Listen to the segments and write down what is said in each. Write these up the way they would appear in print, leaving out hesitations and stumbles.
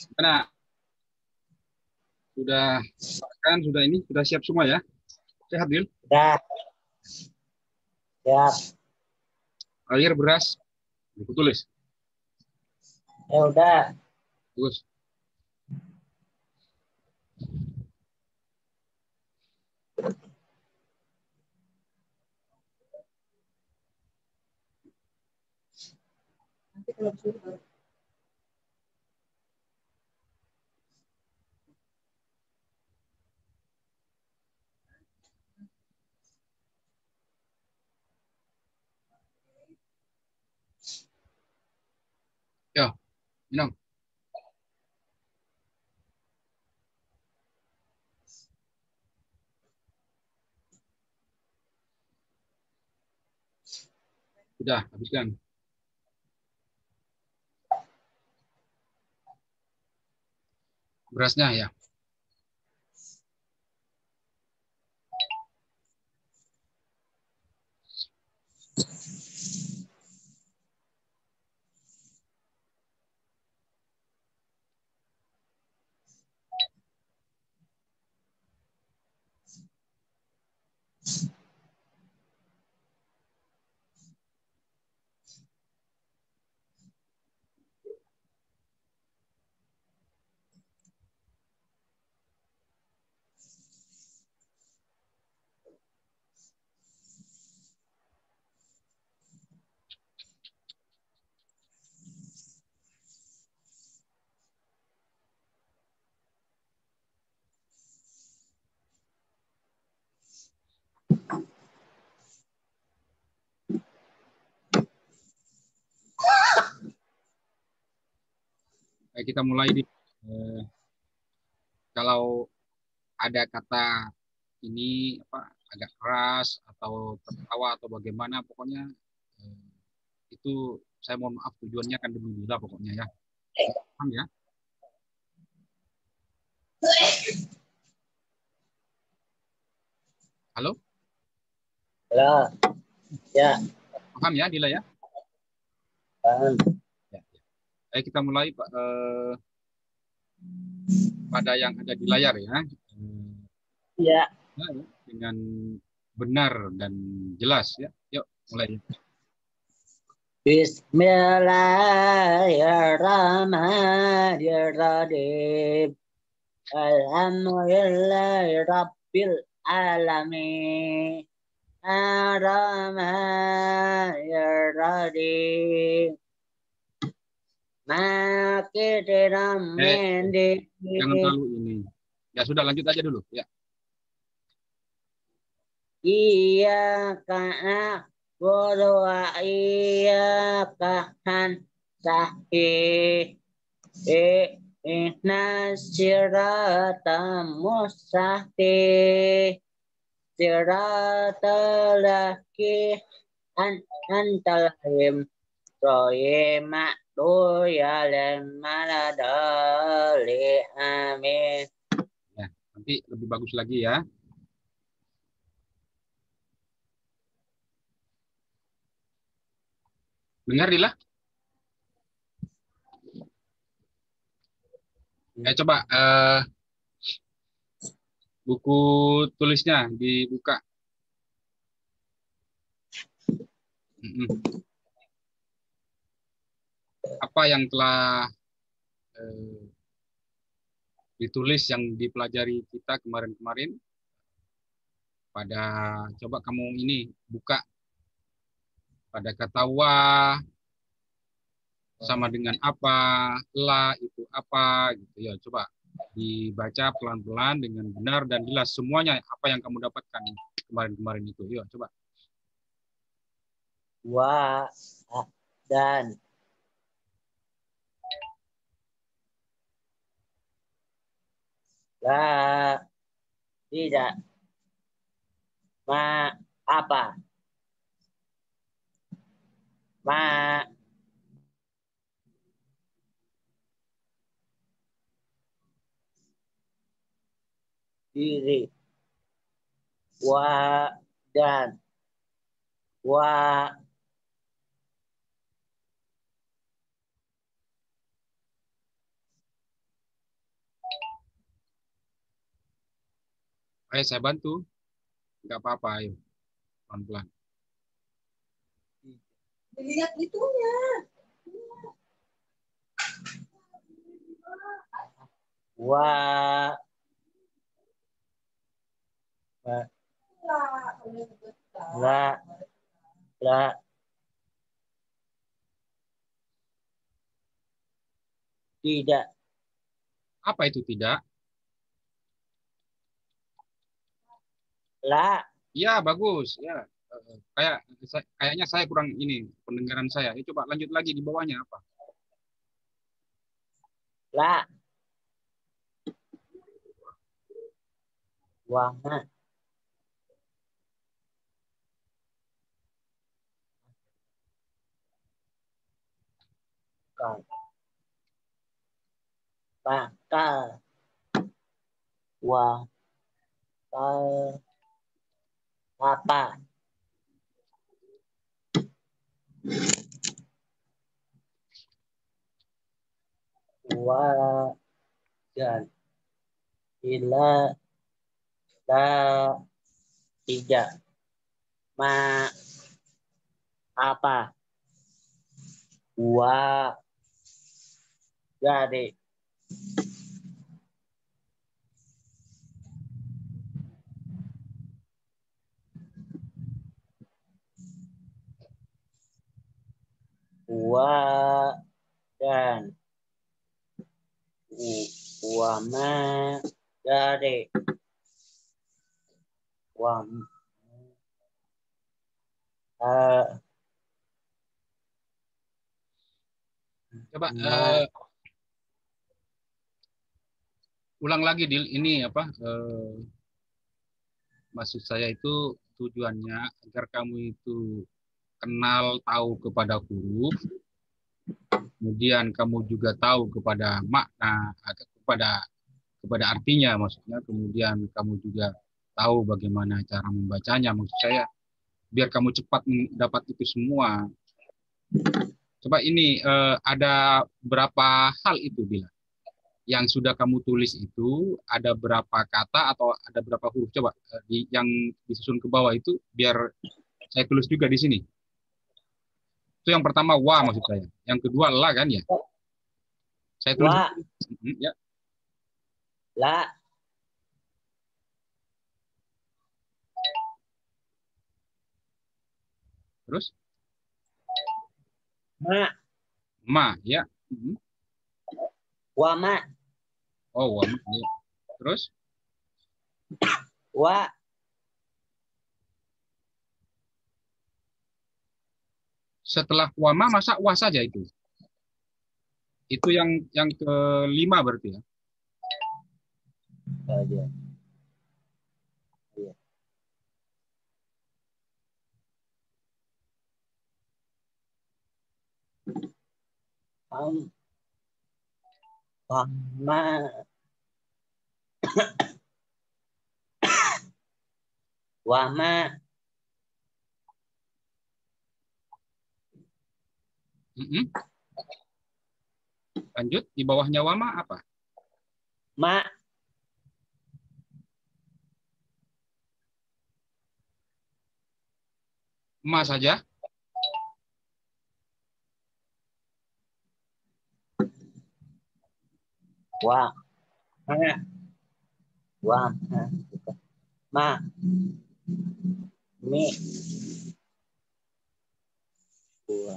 Karena sudah kan sudah siap semua ya. Sehat, Dil? Udah. Siap. Air, beras, aku tulis. Ya udah. Bagus. Nanti kalau sudah. Ya, minum. Sudah, habiskan. Berasnya ya. Baik, kita mulai di kalau ada kata ini apa agak keras atau tertawa atau bagaimana pokoknya itu saya mohon maaf tujuannya akan demi bila pokoknya ya. Paham ya? Halo? Halo. Ya. Paham ya, Dila ya? Paham. Ya, ya. Baik, kita mulai Pak pada yang ada di layar ya. Ya. Dengan benar dan jelas ya. Yuk, mulai. Bismillahirrahmanirrahim. Alhamdulillahirabbil alamin. Ar-Rahmanir-Rahim. Jangan terlalu ini. Ya sudah, lanjut aja dulu ya. Iyyaka na'budu wa iyyaka nasta'in. Ihdinas siratal mustaqim. Siratal ladzina an'amta 'alaihim ghairil maghdubi 'alaihim waladdallin. Amin. Ya, nanti lebih bagus lagi ya. Dengar Dila? Coba buku tulisnya dibuka. Apa yang telah ditulis yang dipelajari kita kemarin-kemarin? Pada coba kamu ini buka pada kata wa sama dengan apa, la itu apa gitu ya. Coba dibaca pelan-pelan dengan benar dan jelas semuanya apa yang kamu dapatkan kemarin-kemarin itu. Yuk, coba. Wa dan la tidak ma apa ma diri wa dan wa Ayo saya bantu. Nggak apa-apa, ayo. Pelan-pelan. Lihat itunya. Wah. La. La. Tidak. Apa itu tidak? La. Ya, bagus. Ya. Kayaknya saya kurang ini pendengaran saya. Coba lanjut lagi di bawahnya apa? La. Wama. Bakal. Bakal. Bakal. Apa? Wajan. Ila. La. Tidak. Ma. Apa? Wa. Jadi. Wa. Dan. Wama. Jadi. Wam. Coba Ma. ulang lagi, Dil. Ini apa? Maksud saya itu tujuannya agar kamu itu kenal tahu kepada huruf, kemudian kamu juga tahu kepada makna, kepada artinya maksudnya, kemudian kamu juga tahu bagaimana cara membacanya. Maksud saya biar kamu cepat mendapat itu semua. Coba ini ada berapa hal itu bila yang sudah kamu tulis itu ada berapa kata atau ada berapa huruf? Coba yang disusun ke bawah itu biar saya tulis juga di sini. Itu yang pertama wa maksud saya. Yang kedua la kan ya. Saya tulis Wa. ya. La. Terus Ma. ma ya. Mhm. Wama. Oh wa ma ya. Terus Wa. setelah wa ma masa wa saja itu. Itu yang kelima berarti ya. Aja. Iya. Wama. Wama. Mhm. Lanjut di bawahnya wa ma apa? Ma. Ma saja. Wa. Ma. Wa. Ma. Mi. Wa.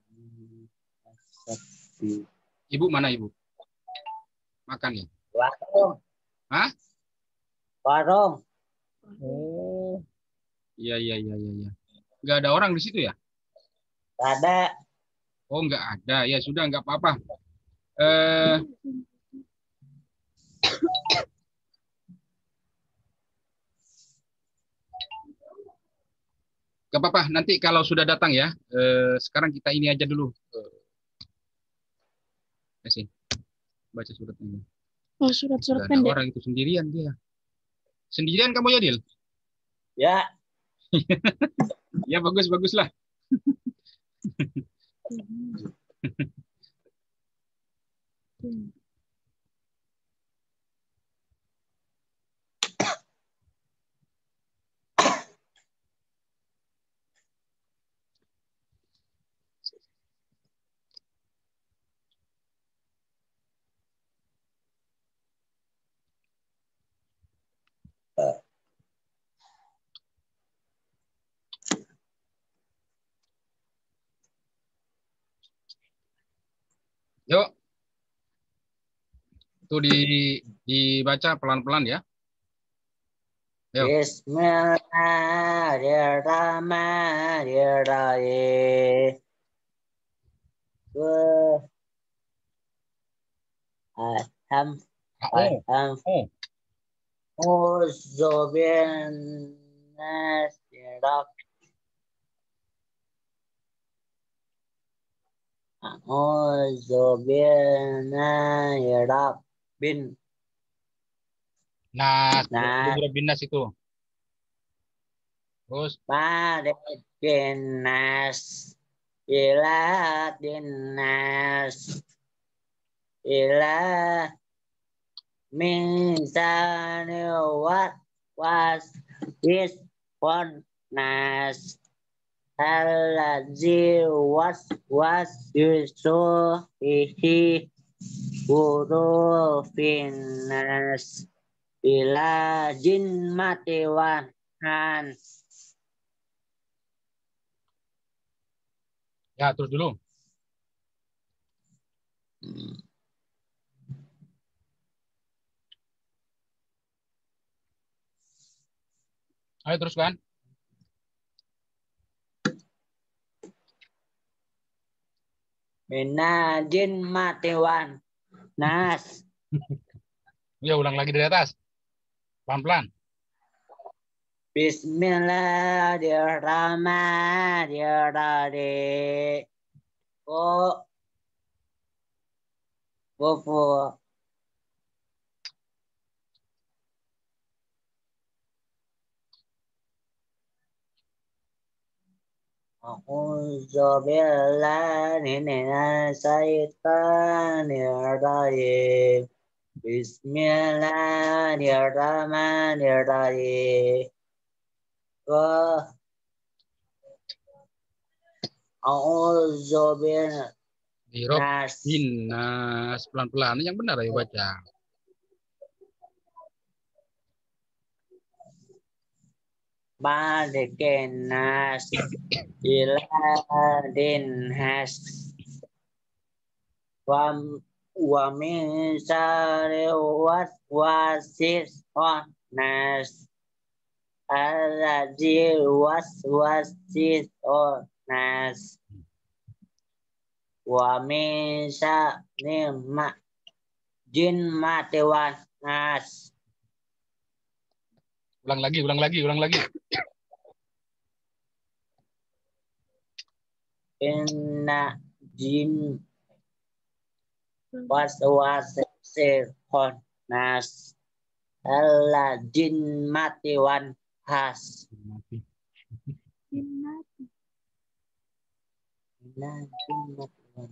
Sapi. Ibu mana ibu? Makan ya? Warung. Hah? Warung. Oh. Iya iya iya iya iya. Nggak ada orang di situ ya? Ada. Oh nggak ada. Ya sudah nggak apa-apa. Eh nggak apa-apa. Nanti kalau sudah datang ya. Sekarang kita ini aja dulu. Kasih baca surat ini. Oh, surat-surat Nggak ada pendek. orang itu sendirian dia. Sendirian kamu ya, Dil? Ya. Ya bagus bagus lah. Itu dibaca pelan-pelan ya. Ayo. Bismillahirrahmanirrahim. Alham Oh. alham Oh. Uzubinnasirab. Uzubinnasirab. Bin. Nah, Nah, binas itu. Terus Malik binas. Ilah dinas. Ilah misalnya was is for nas alazi was yusuhihi finas ila jin mati wahan. ya terus dulu. Ayo teruskan. Mina jin mati wan nas. Ya ulang lagi dari atas. Pelan-pelan. Bismillahirrahmanirrahim. Fufu. A'udzubillahi minasyaitonirrajim. Bismillahirrahmanirrahim. A'udzubillahi Dirob nas. binas. Pelan-pelan. Yang benar ayo baca. Malikin nas. Iladin has. Wa min syarri waswasis nas. Alladzi waswasis nas. Wa min syarri jin mati nas. Ulang lagi, ulang lagi, ulang lagi. Inna jin waswasis nas. Allah jin mati wan has. Inna jin mati wan.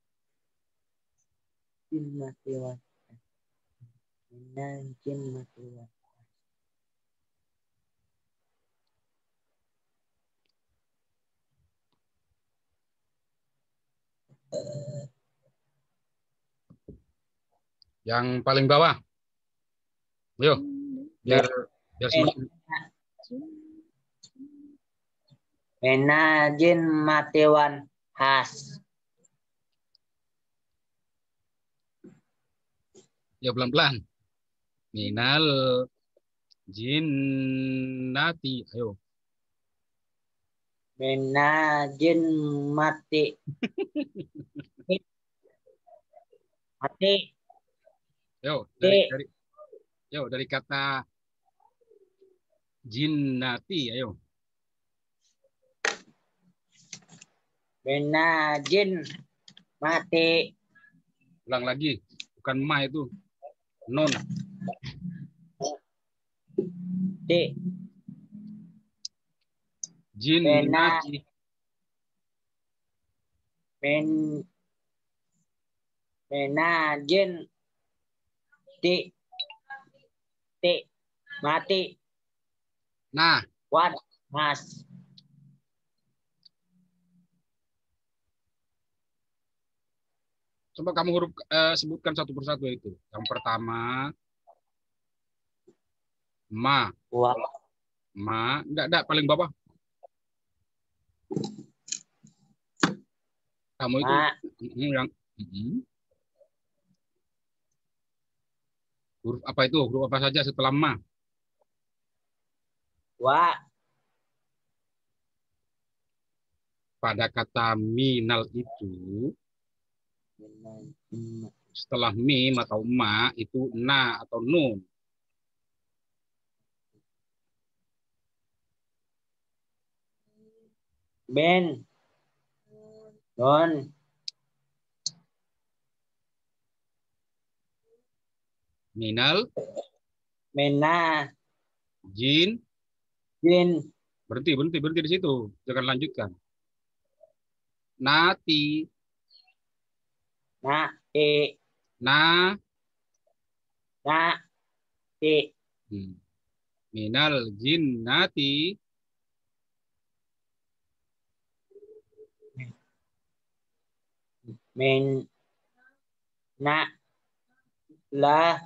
Jin mati wan. Inna jin mati wan. Yang paling bawah. Ayo, biar semakin. Inna jin mati wan has. Ya pelan-pelan. Minal jinnati. Ayo. Inna jin mati. Mati. Yo, dari kata jinnati, ayo. Inna jin mati. Ulang lagi. Bukan ma itu. Non. Di. Jinnati. Inna jin ti. Mati. Nah. Wan mas. Coba kamu sebutkan satu persatu itu. Yang pertama, ma. Wah. Ma. Enggak, paling bawah. Kamu itu yang Huruf apa itu? Huruf apa saja setelah ma? Wa. Pada kata minal itu, setelah mim atau ma itu na atau nun. Ben. Non. Minal, Mena. jin, Jin. berhenti di situ. Jangan lanjutkan. Nati, Na. Te. na, Na. Te. hmm. Minal jin nati, Men. Na. La.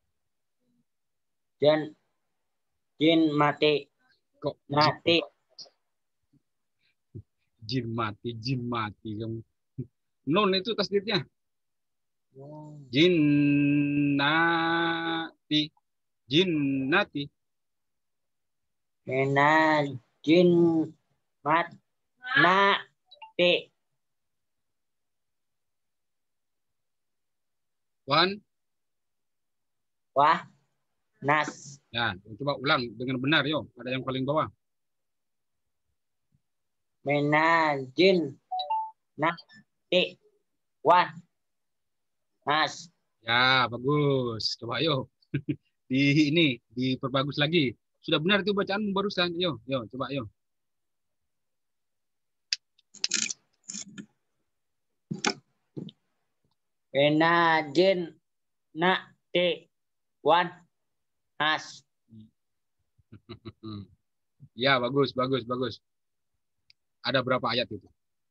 Dan. Jin mati. kok Nati. jin mati kamu. Nun itu tasdidnya. Oh. Jinnati, jinnati. Mena. Jin. Mat. Na. Te. Wan, Wah. Nas. ya coba ulang dengan benar yo. Ada yang paling bawah. Mena. Jin. Na. Te. Wah. Nas. Ya bagus. Coba yo di ini diperbagus lagi. Sudah benar itu bacaanmu barusan. Yo, yo coba yo. Mena. Jin. Na. Te. Wan. Nas. Ya bagus, bagus, bagus. Ada berapa ayat itu?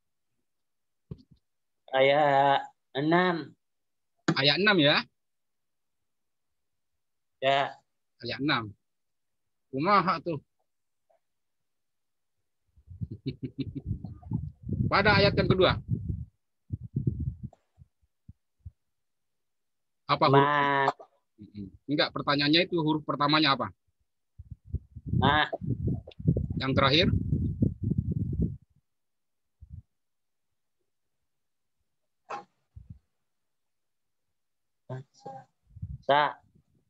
Ayat 6. Ayat 6 ya. Ya. Ayat 6. Kumaha tuh. Pada ayat yang kedua. Apa huruf? Ma. Enggak, pertanyaannya itu huruf pertamanya apa? Ma. Yang terakhir? Sa.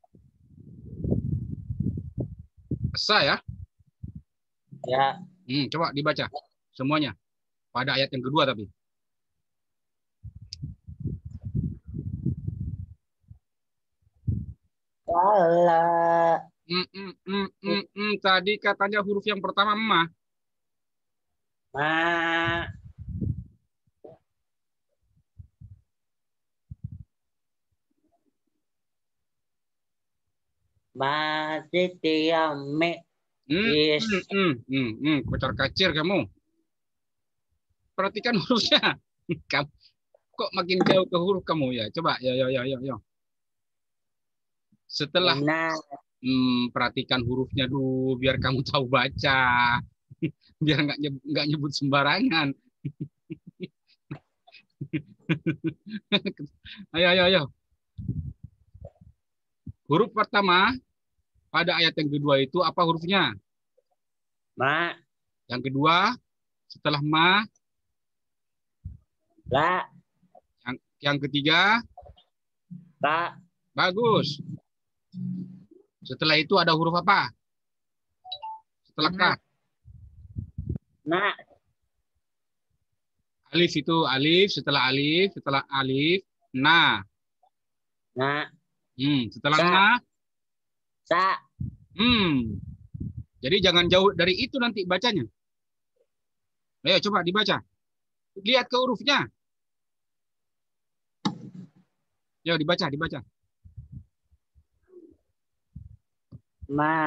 Sa ya. Ya. Coba dibaca semuanya. Pada ayat yang kedua tapi. Kala. Tadi katanya huruf yang pertama ma. Ma. Ma. Me. Is. Kocar kacir kamu. Perhatikan hurufnya. Kamu kok makin jauh ke huruf kamu ya? Coba, yo. Setelah Mena. perhatikan hurufnya dulu, biar kamu tahu baca, biar nggak nyebut sembarangan. Ayo. Huruf pertama pada ayat yang kedua itu apa hurufnya? Ma. Yang kedua setelah ma. La. Yang ketiga. Ta. Bagus. Setelah itu ada huruf apa? Setelah ka. Na. Alif itu alif, setelah alif, na. Na. Setelah Sa. na. Sa. Jadi jangan jauh dari itu nanti bacanya. Ayo coba dibaca. Lihat ke hurufnya. Yo dibaca. Ma.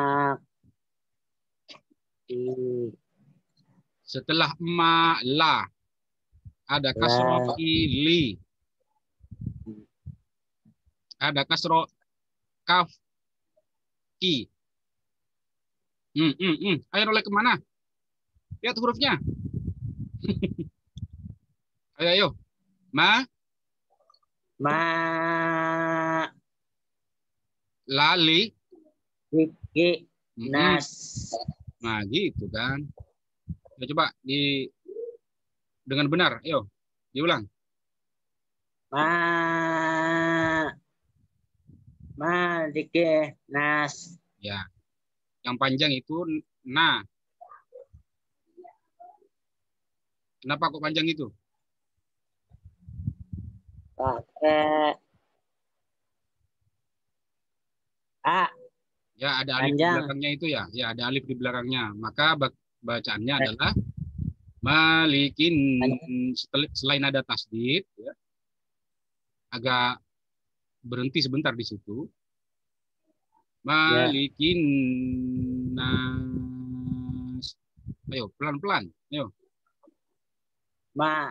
Setelah ma la ada kasroh li. Ada kasroh kaf ki. Ayo oleh kemana? Lihat hurufnya. Ayo. Ma. Ma. Lali. Liki. Mm-mm. Nas. Nah, gitu kan. Ya, coba dengan benar. Ayo, diulang. Ma. Maliki. Nas. Ya, yang panjang itu nah. Kenapa kok panjang itu? Pakai A. Ya, ada alif di Panjang. belakangnya itu ya. Ya, ada alif di belakangnya. Maka bacaannya adalah malikin. Selain ada tasdid, ya, agak berhenti sebentar di situ. Ya. Malikin nas. Ayo, pelan-pelan. Ayo. Ma.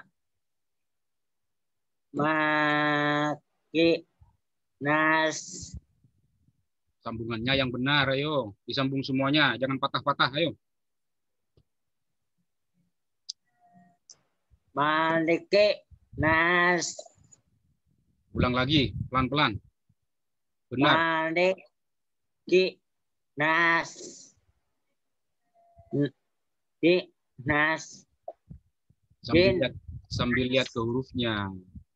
Maki. Nas. Sambungannya yang benar, ayo. Disambung semuanya, jangan patah-patah, ayo. Maliki. Nas. Ulang lagi, pelan-pelan. Benar. Maliki. Nas. Di. Nas. Sambil Bin. lihat, sambil lihat ke hurufnya.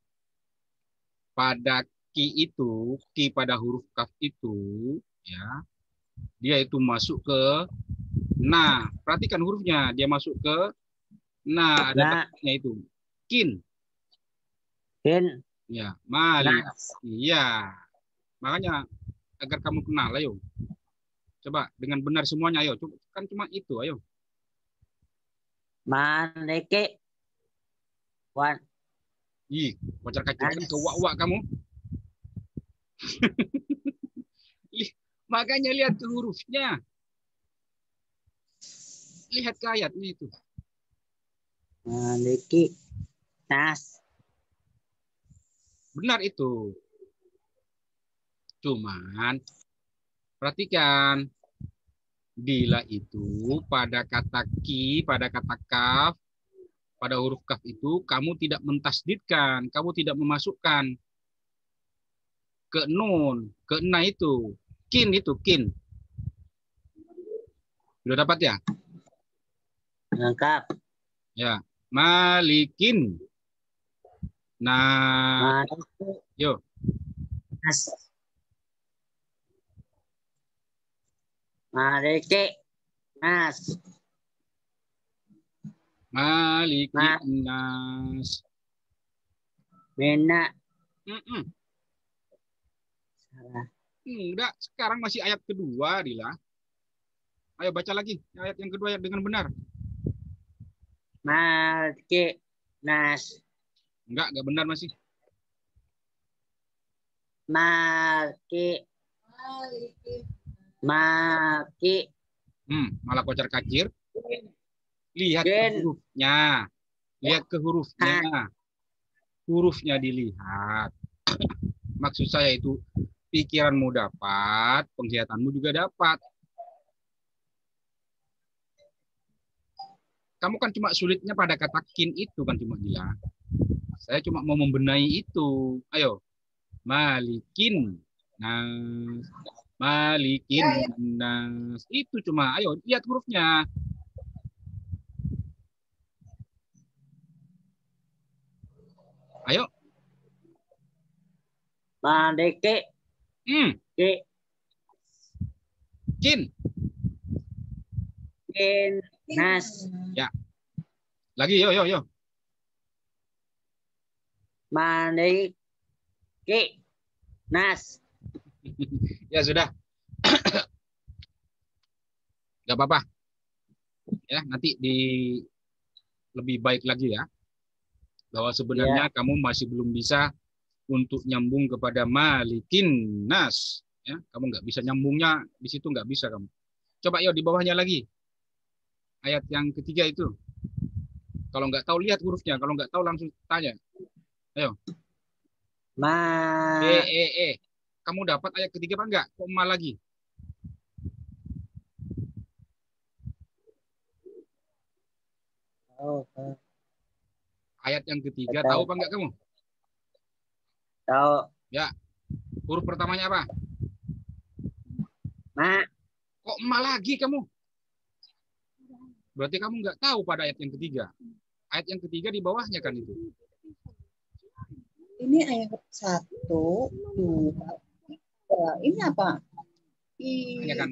Pada ki pada huruf kaf itu, ya, dia itu masuk ke nah. Perhatikan hurufnya, dia masuk ke nah, ada Na. taknya itu. Kin, Bin. ya, mali. Nas. Iya. Makanya agar kamu kenal, ayo. Coba dengan benar semuanya, ayo. Coba, kan cuma itu, ayo. Maliki. Wan. Ih, wajar kacir kan ke Nas. wak kamu. Makanya lihat ke hurufnya. Lihat ke ayatnya itu. Maliki. Nas. Benar itu. Cuman perhatikan. Bila itu pada kata ki, pada kata kaf, pada huruf kaf itu kamu tidak mentasdidkan, kamu tidak memasukkan ke nun, ke na itu. Kin itu, kin. Sudah dapat ya? Lengkap. Ya. Malikin. Nah, Maliki. yuk. Nas. Maliki. Nas. Malikin Ma. nas. Mina. Mm-mm. Salah. Enggak, sekarang masih ayat kedua, Dila. Ayo baca lagi ayat yang kedua dengan benar. Maliki. Nas. Enggak benar masih. Maliki. Maliki. Malah kocar kacir. Lihat ke Bin. hurufnya. Lihat ke hurufnya. Ha. Hurufnya dilihat. Maksud saya itu pikiranmu dapat, penglihatanmu juga dapat. Kamu kan cuma sulitnya pada kata kin itu kan cuma bilang. Saya cuma mau membenahi itu. Ayo. Malikin. Nas. Malikin. Nas. Itu cuma. Ayo lihat hurufnya. Ayo. Maliki. Hmm. Ki. Kin. Kin. Nas. Ya. Lagi yo yo yo. Maliki. Nas. Ya sudah. Gak apa-apa. Ya, nanti lebih baik lagi ya. Bahwa sebenarnya Ya. kamu masih belum bisa untuk nyambung kepada malikin nas. Ya, kamu nggak bisa nyambungnya di situ, nggak bisa kamu. Coba yuk di bawahnya lagi. Ayat yang ketiga itu. Kalau nggak tahu lihat hurufnya, kalau nggak tahu langsung tanya. Ayo. Ma. Kamu dapat ayat ketiga apa enggak? Kok ma lagi? Oh, Ayat yang ketiga tahu tahu. apa enggak kamu? Tahu. Ya. Huruf pertamanya apa? Ma. Kok ma lagi kamu? Berarti kamu nggak tahu pada ayat yang ketiga. Ayat yang ketiga di bawahnya kan itu. Ini ayat 1, 2. Ini apa? Hanya kan.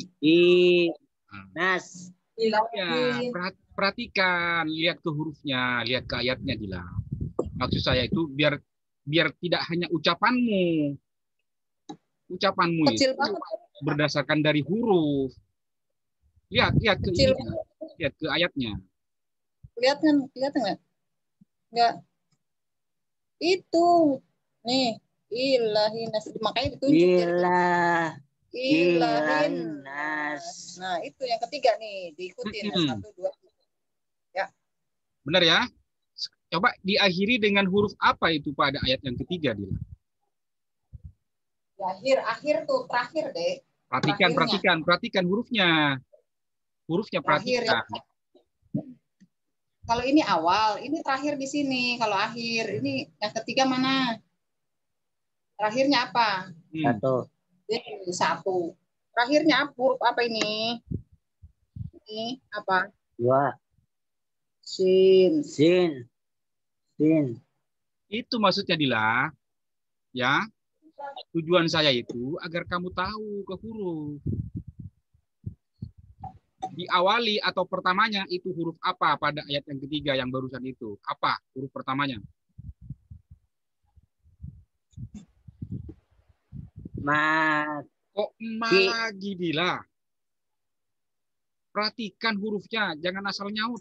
Nas. Ya, perhatikan, lihat ke hurufnya, lihat ke ayatnya, Dila. Maksud saya itu biar tidak hanya ucapanmu Kecil itu banget. berdasarkan dari huruf. Lihat ke Kecil. ini, lihat ke ayatnya. Kelihatan nggak? Nggak. Itu nih ilahin nas, makanya ditunjuk ilahin nas. Nah itu yang ketiga nih diikutin 1, 2. Ya. Benar ya? Coba diakhiri dengan huruf apa itu pada ayat yang ketiga, Dila? Di akhir tuh terakhir deh. Perhatikan hurufnya. Hurufnya terakhir, perhatikan. Ya. Kalau ini awal, ini terakhir di sini. Kalau akhir, ini yang ketiga mana? Terakhirnya apa? 1. Ini 1. Terakhirnya huruf apa ini? Ini apa? 2. Sin. Itu maksudnya, Dila. Ya. Tujuan saya itu agar kamu tahu ke huruf. Diawali atau pertamanya itu huruf apa pada ayat yang ketiga yang barusan itu? Apa huruf pertamanya? Ma. Kok ma lagi, Dila? Perhatikan hurufnya, jangan asal nyaut.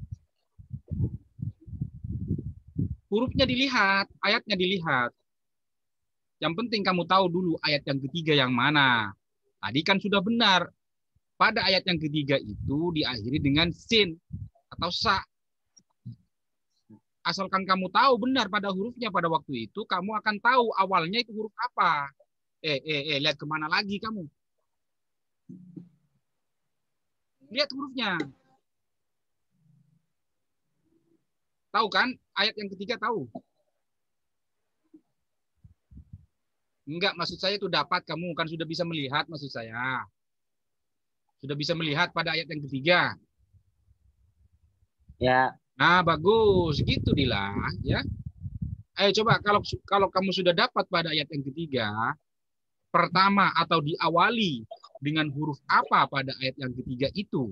Hurufnya dilihat, ayatnya dilihat. Yang penting kamu tahu dulu ayat yang ketiga yang mana. Tadi kan sudah benar. Pada ayat yang ketiga itu diakhiri dengan sin atau sa. Asalkan kamu tahu benar pada hurufnya pada waktu itu, kamu akan tahu awalnya itu huruf apa. Lihat kemana lagi kamu? Lihat hurufnya. Tahu kan? Ayat yang ketiga tahu? Enggak, maksud saya itu dapat kamu kan sudah bisa melihat maksud saya. Sudah bisa melihat pada ayat yang ketiga. Ya. Nah, bagus. Gitu, Dila. Ya. Ayo coba kalau kamu sudah dapat pada ayat yang ketiga, pertama atau diawali dengan huruf apa pada ayat yang ketiga itu?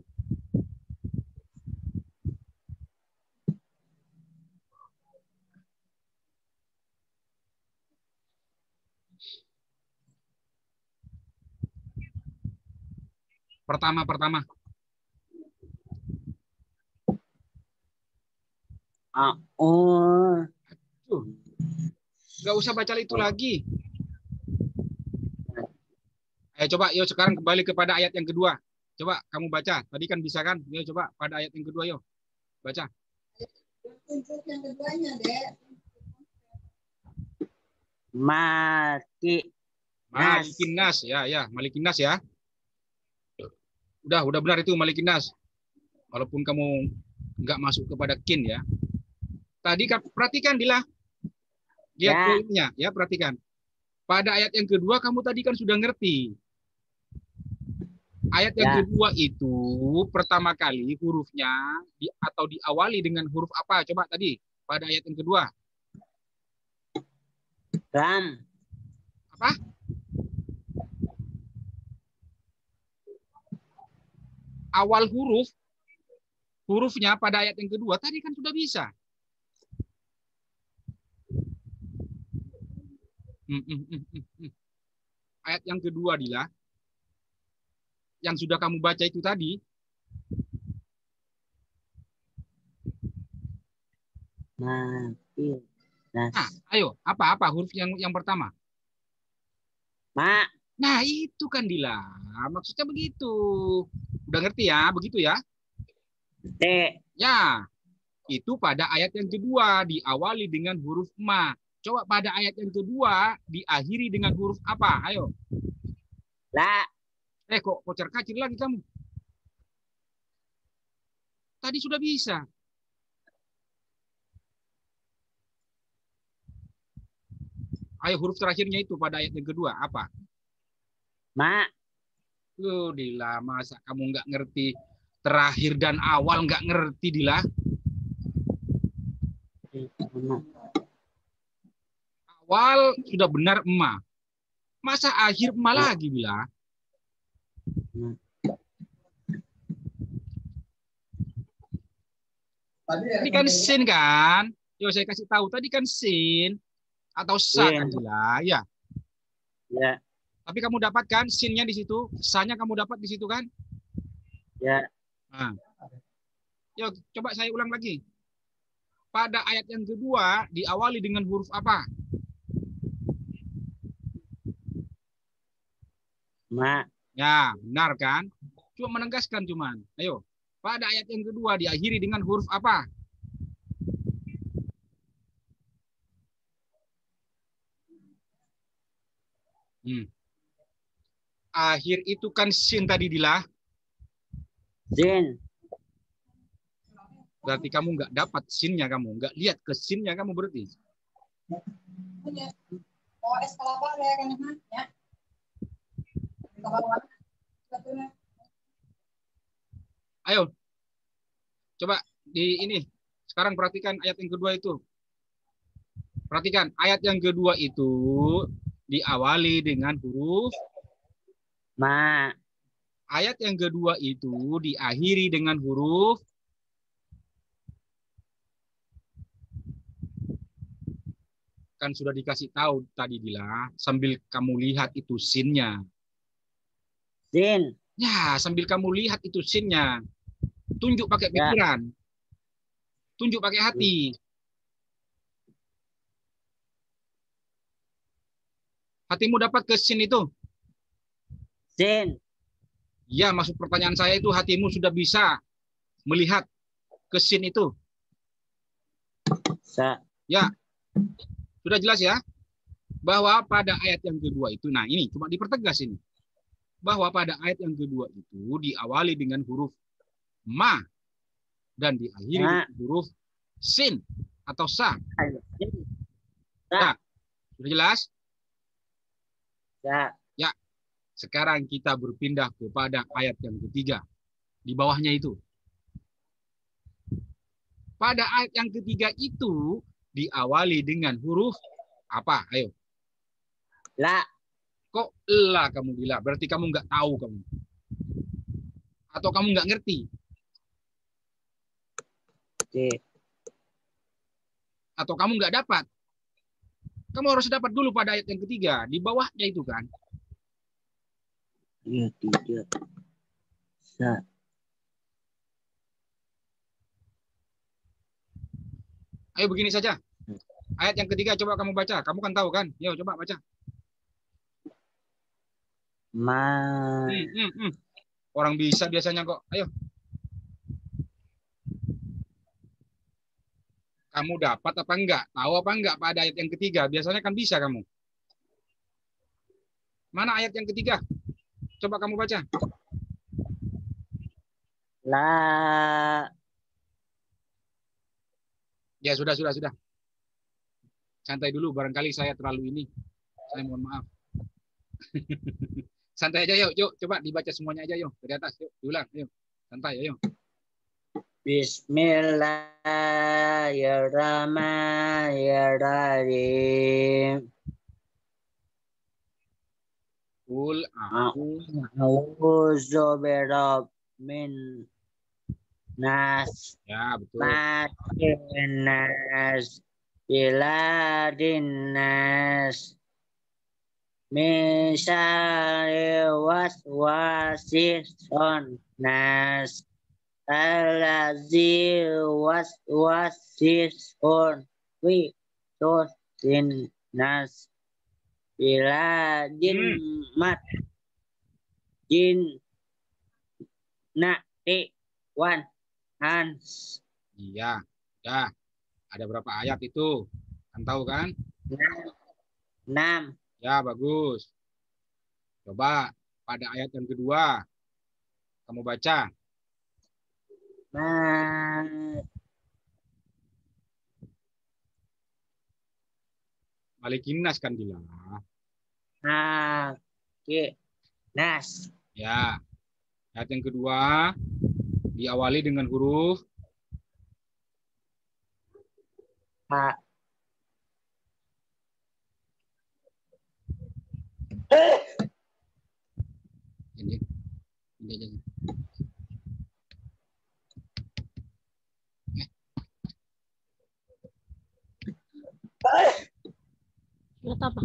Pertama. Gak usah baca itu lagi. Coba, yuk sekarang kembali kepada ayat yang kedua. Coba kamu baca. Tadi kan bisa kan? Yuk coba pada ayat yang kedua, yuk. Baca. Tunjuk yang keduanya, Dek. Malikin nas. Ya. Malikin nas ya. Udah benar itu Malikin nas. Walaupun kamu nggak masuk kepada kin ya. Tadi kan perhatikan, Dila. Lihat poinnya ya, perhatikan. Pada ayat yang kedua kamu tadi kan sudah ngerti. Ayat yang kedua itu pertama kali hurufnya atau diawali dengan huruf apa? Coba tadi pada ayat yang kedua. Ram. Apa? Awal hurufnya pada ayat yang kedua tadi kan sudah bisa. Ayat yang kedua, Dila. Yang sudah kamu baca itu tadi. Nah, ayo, apa huruf yang pertama? Ma. Nah, itu kan, Dila. Maksudnya begitu. Udah ngerti ya? Begitu ya? T. Ya. Itu pada ayat yang kedua diawali dengan huruf ma. Coba pada ayat yang kedua diakhiri dengan huruf apa? Ayo. La. Kok kocar kacir lagi kamu? Tadi sudah bisa. Ayo huruf terakhirnya itu pada ayat yang kedua apa? Ma. Dila, masa kamu nggak ngerti terakhir dan awal nggak ngerti, Dila? Awal sudah benar emak. Masa akhir emak lagi, Bila? Tadi kan sin kan? Yo, saya kasih tahu tadi kan sin atau sa kan, Bila? Ya. Ya. Tapi kamu dapatkan sinnya di situ, sa-nya kamu dapat di situ kan? Ya. Nah. Yuk, coba saya ulang lagi. Pada ayat yang kedua diawali dengan huruf apa? Ma. Ya, benar kan? Cuma menegaskan cuman. Ayo. Pada ayat yang kedua diakhiri dengan huruf apa? Akhir itu kan sin tadi, Dila. Sin. Berarti kamu nggak dapat sinnya, kamu nggak lihat ke sinnya kamu berarti. Ayo, coba di ini. Sekarang perhatikan ayat yang kedua itu. Perhatikan ayat yang kedua itu diawali dengan huruf ma. Ayat yang kedua itu diakhiri dengan huruf kan sudah dikasih tahu tadi, Dila, sambil kamu lihat itu sinnya. Sin. Ya, sambil kamu lihat itu sinnya. Tunjuk pakai pikiran. Tunjuk pakai hati. Hatimu dapat ke sin itu? Sin. Ya, maksud pertanyaan saya itu hatimu sudah bisa melihat ke sin itu? Sa. Ya. Sudah jelas ya? Bahwa pada ayat yang kedua itu, nah ini cuma dipertegas ini. Bahwa pada ayat yang kedua itu diawali dengan huruf ma dan diakhiri dengan huruf sin atau sa. Ya, sudah jelas? Ya. Ya. Sekarang kita berpindah kepada ayat yang ketiga. Di bawahnya itu. Pada ayat yang ketiga itu diawali dengan huruf apa? Ayo. La. Kok la kamu bilang? Berarti kamu nggak tahu kamu. Atau kamu nggak ngerti? Atau kamu nggak dapat? Kamu harus dapat dulu pada ayat yang ketiga. Di bawahnya itu kan. Ya, tidak. Sa. Ayo begini saja. Ayat yang ketiga coba kamu baca. Kamu kan tahu kan? Yo coba baca. Ma. Orang bisa biasanya kok. Ayo. Kamu dapat apa enggak? Tahu apa enggak pada ayat yang ketiga? Biasanya kan bisa kamu. Mana ayat yang ketiga? Coba kamu baca. La. Ya sudah. Santai dulu, barangkali saya terlalu ini. Saya mohon maaf. Santai aja yuk, coba dibaca semuanya aja yuk. Dari atas yuk, diulang yuk. Santai yuk. Bismillahirrahmanirrahim. Qul a'udzu birabbin nas. Ya, betul. Malikin nas. Biladin nas. Min syarri waswasis nas. Allazi waswasis fi sudurin nas. Bila mat jin ti wan hans. Iya, ya. Ada berapa ayat itu? Kan tahu kan? 6. Ya, bagus. Coba pada ayat yang kedua kamu baca. Malikin nas kan bilang. Nas. Ya. Ayat yang kedua diawali dengan huruf Ha. ini. Ini aja. Surat apa?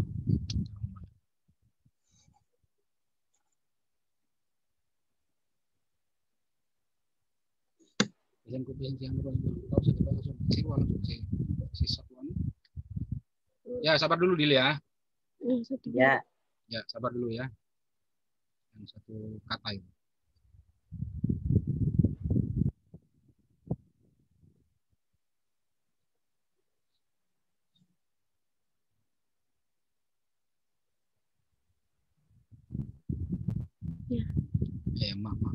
Ya, sabar dulu Dil ya. Ya. Ya, sabar dulu ya. Yang satu kata itu. Ya. Maaf.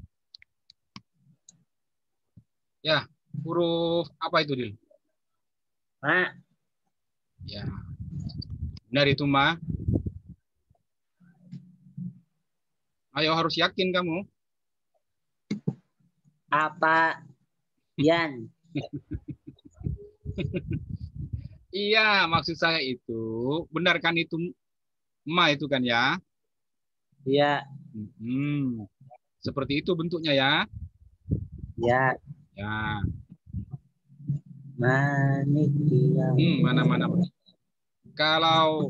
Ya, huruf apa itu Dil? Ma. Ya. Benar itu Ma. Ayo harus yakin kamu. Apa? Yan. Iya, maksud saya itu benar kan itu Ma itu kan ya? Ya. Seperti itu bentuknya ya. Ya. Ya. Manik dia. Mana. Kalau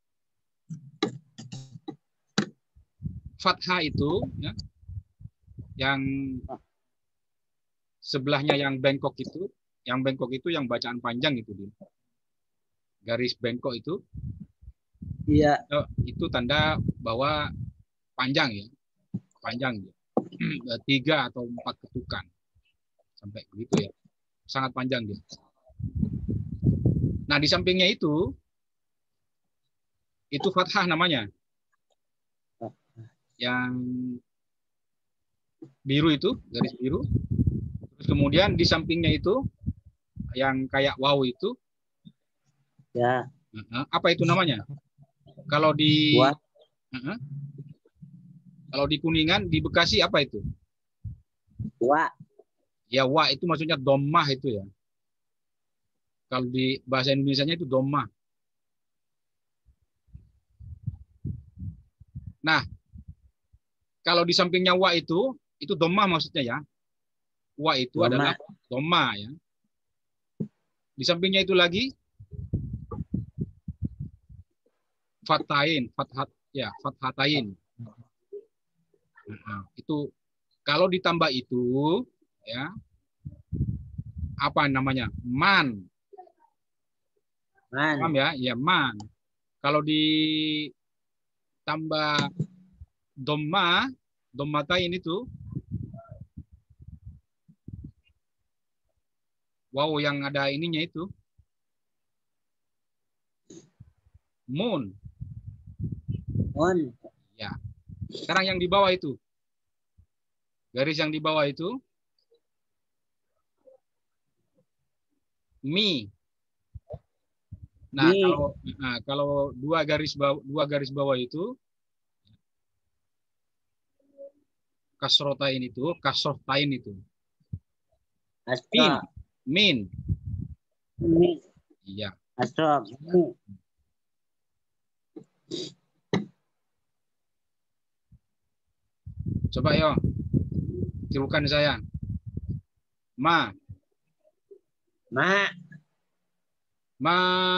fathah itu ya, yang sebelahnya yang bengkok itu yang bacaan panjang itu Dil. Garis bengkok itu. Iya. Itu tanda bahwa panjang ya. Panjang ya. 3 atau 4 ketukan. Sampai begitu ya. Sangat panjang dia. Nah, di sampingnya itu fathah namanya. Yang biru itu, garis biru. Terus kemudian di sampingnya itu yang kayak wow itu. Ya. Apa itu namanya? Kalau di Wa. Kalau di Kuningan, di Bekasi apa itu? Wa. Ya, wa itu maksudnya dhammah itu ya. Kalau di bahasa Indonesianya itu dhammah. Nah, kalau di sampingnya wa itu dhammah maksudnya ya. Wa itu Dhammah. adalah dhammah ya. Di sampingnya itu lagi fathain, fathatain. Itu kalau ditambah itu ya apa namanya? Man. Man. Paham ya? Ya, man. Kalau ditambah dhammatain itu wow yang ada ininya itu moon. Mon. Ya. Sekarang yang di bawah itu. Garis yang di bawah itu mi. Nah, Mi. kalau dua garis bawah itu kasrotain itu. Astra. Min. Mi. Iya. Astra. Mi. Coba yo. Tirukan saya. Ma. Ma. Ma.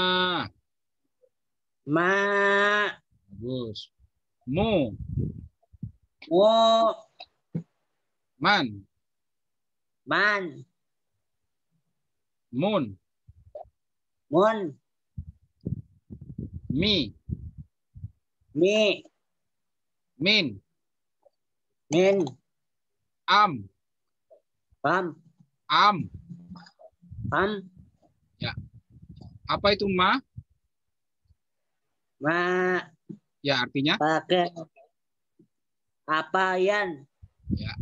Ma. Bagus. Mu. Wo. Man. Man. Mun. Mon. Mi. Mi. Min. Min. Am. Pam. Am. Pam. Ya. Apa itu ma? Ma. Ya, artinya? Pakai. Apa yan? Ya.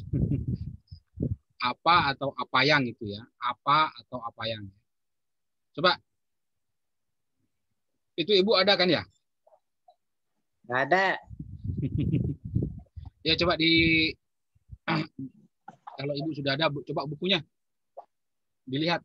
Apa atau apa yang itu ya. Apa atau apa yang. Coba. Itu Ibu ada kan ya? Nggak ada. Ya coba di kalau Ibu sudah ada, coba bukunya dilihat.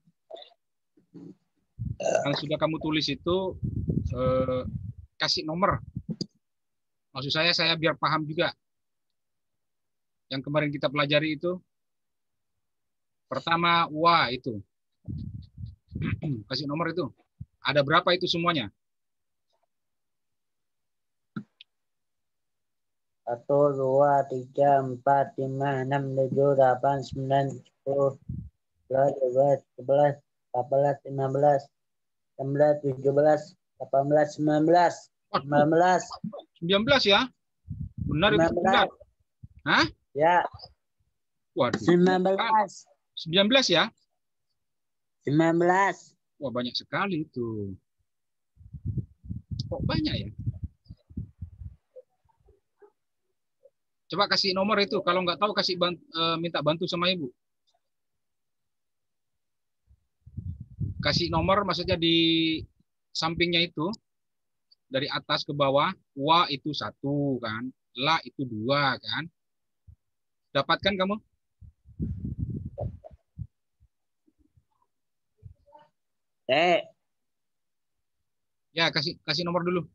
Yang sudah kamu tulis itu kasih nomor. Maksud saya biar paham juga. Yang kemarin kita pelajari itu pertama wa itu. Kasih nomor itu. Ada berapa itu semuanya? 1, 2, 3, 4, 5, 6, 7, 8, 9, 10, 11, 12, 13, 14, 15, 16, 17, 18, 19, 19 ya? Benar itu 19. Hah? Ya. Waduh. 19. 19 ya? 19. Wah, banyak sekali itu. Kok banyak ya? Coba kasih nomor itu. Kalau nggak tahu, kasih minta bantu sama Ibu. Kasih nomor, maksudnya di sampingnya itu. Dari atas ke bawah, wa itu 1 kan. La itu 2 kan. Dapatkan kamu? Ya, kasih nomor dulu.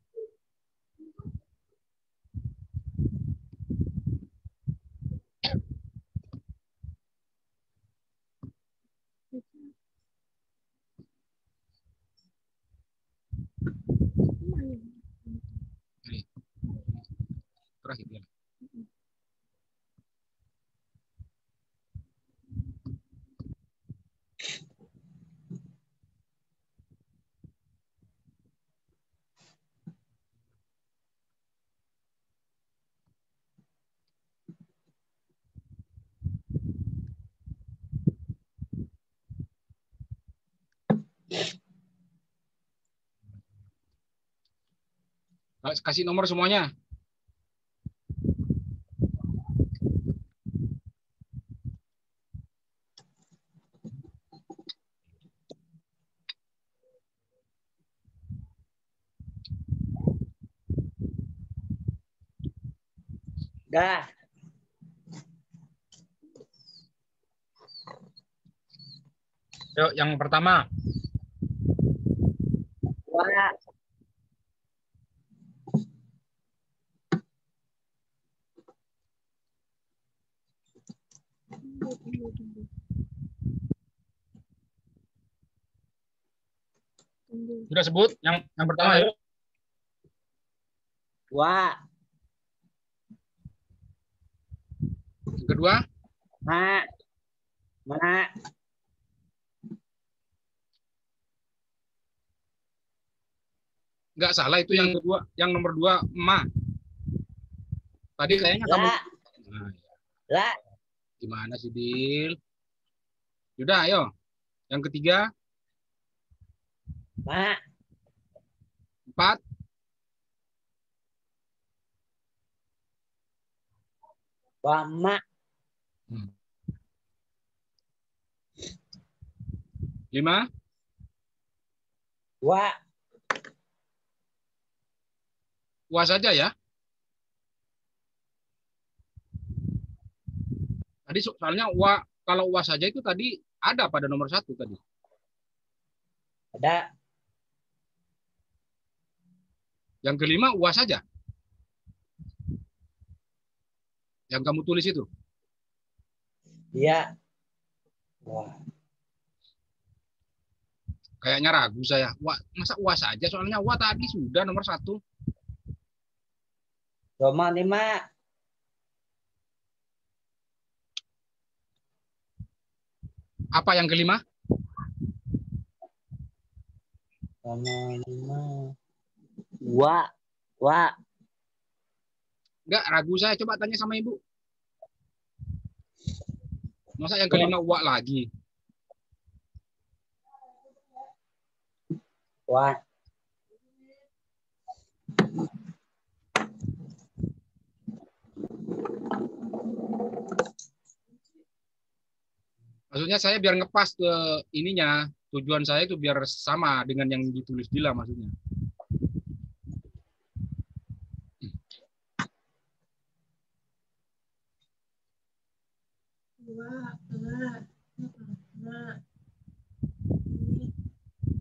Terakhir ya. Kasih nomor semuanya. Dah. Yuk, yang pertama. Wa. Sudah sebut yang pertama ya. Wa. Yang kedua. Ma. Ma. Nggak salah itu yang kedua, yang nomor 2 ma. Tadi kayaknya kamu. La. Nah, La. gimana sih, Dil? Sudah, ayo. Yang ketiga. Ma. 4. Wa ma. 5. Wa. Wa saja ya. Tadi soalnya wa, kalau wa saja itu tadi ada pada nomor 1 tadi. Ada. Yang kelima wa saja. Yang kamu tulis itu. Iya. Wah. Kayaknya ragu saya. Wa, masa wa saja? Soalnya wa tadi sudah nomor 1. Nomor 5. Apa yang kelima? Nomor 5. Wa. Wa. Enggak, ragu saya. Coba tanya sama Ibu. Masa yang kelima wa lagi? Wa. Maksudnya saya biar ngepas ke ininya. Tujuan saya itu biar sama dengan yang ditulis Dila maksudnya.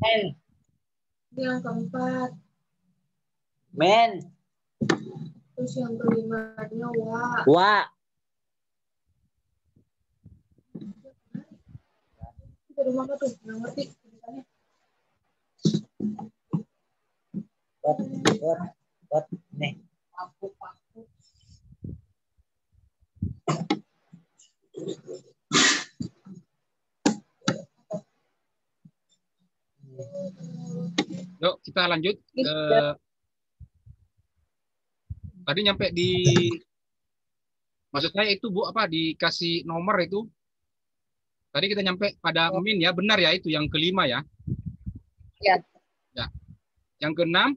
Men. Ini yang keempat. Men. Terus yang kelimanya wa. Wa. Itu rumah apa tuh? Nggak ngerti. What? Nih. Paku. Yuk kita lanjut. Tadi nyampe di, maksud saya itu Bu apa dikasih nomor itu. Tadi kita nyampe pada min ya, benar ya itu yang kelima ya. Ya. Ya. Yang keenam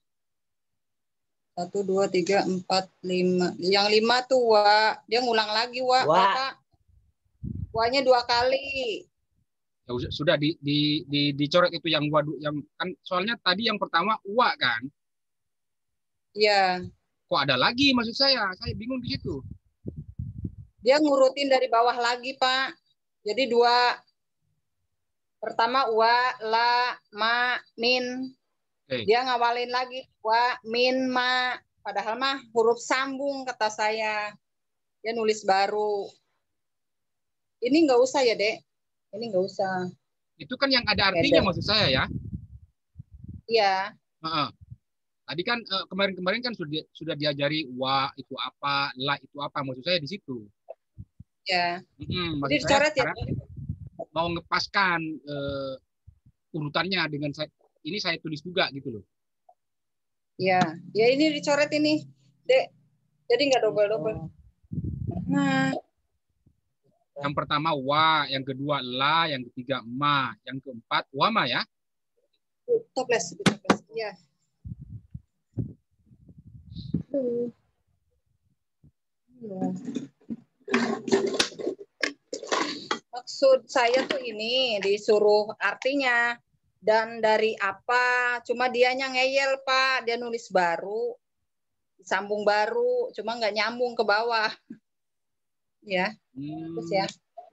1, 2, 3, 4, 5. Yang 5 tuh wa. Dia ngulang lagi wa. Pak. Wa-nya 2 kali. ya, sudah dicoret itu yang wadu yang kan soalnya tadi yang pertama wa kan. Iya. Kok ada lagi maksud saya bingung di situ. Dia ngurutin dari bawah lagi, Pak. Jadi 2. Pertama wa, la, ma, min. Okay. Dia ngawalin lagi wa, min, ma. Padahal mah huruf sambung kata saya. Dia nulis baru. Ini nggak usah ya, Dek. Ini nggak usah. Itu kan yang ada artinya maksud saya ya. Iya. Tadi kan kemarin-kemarin kan sudah diajari wa itu apa, la itu apa, maksud saya di situ. Ya. Jadi dicoret ya. Mau ngepaskan urutannya dengan ini saya tulis juga gitu loh. Ya, ya ini dicoret ini, Dek. Jadi nggak double-double. Nah. Yang pertama wa, yang kedua la, yang ketiga ma, yang keempat wama ya. Toples. Iya. Maksud saya tuh ini disuruh artinya dan dari apa, cuma dianya ngeyel Pak, dia nulis baru, sambung baru, cuma nggak nyambung ke bawah. Ya, terus ya.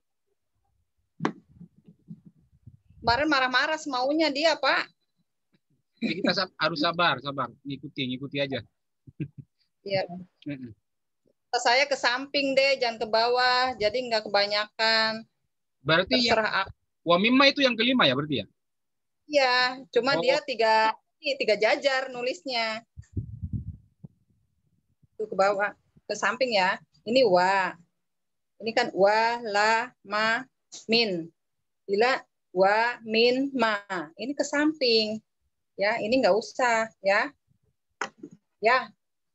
Kemarin marah-marah semaunya dia Pak. Jadi kita harus sabar, ngikuti aja. Iya. Saya ke samping deh, jangan ke bawah, jadi nggak kebanyakan. Berarti terserah wa mimma itu yang kelima ya berarti ya? Iya, cuma dia tiga jajar nulisnya. Tuh ke bawah, ke samping ya. Ini wa. Ini kan wa, la, ma, min. Bila wa, min, ma. Ini ke samping. Ya, ini nggak usah ya. Ya.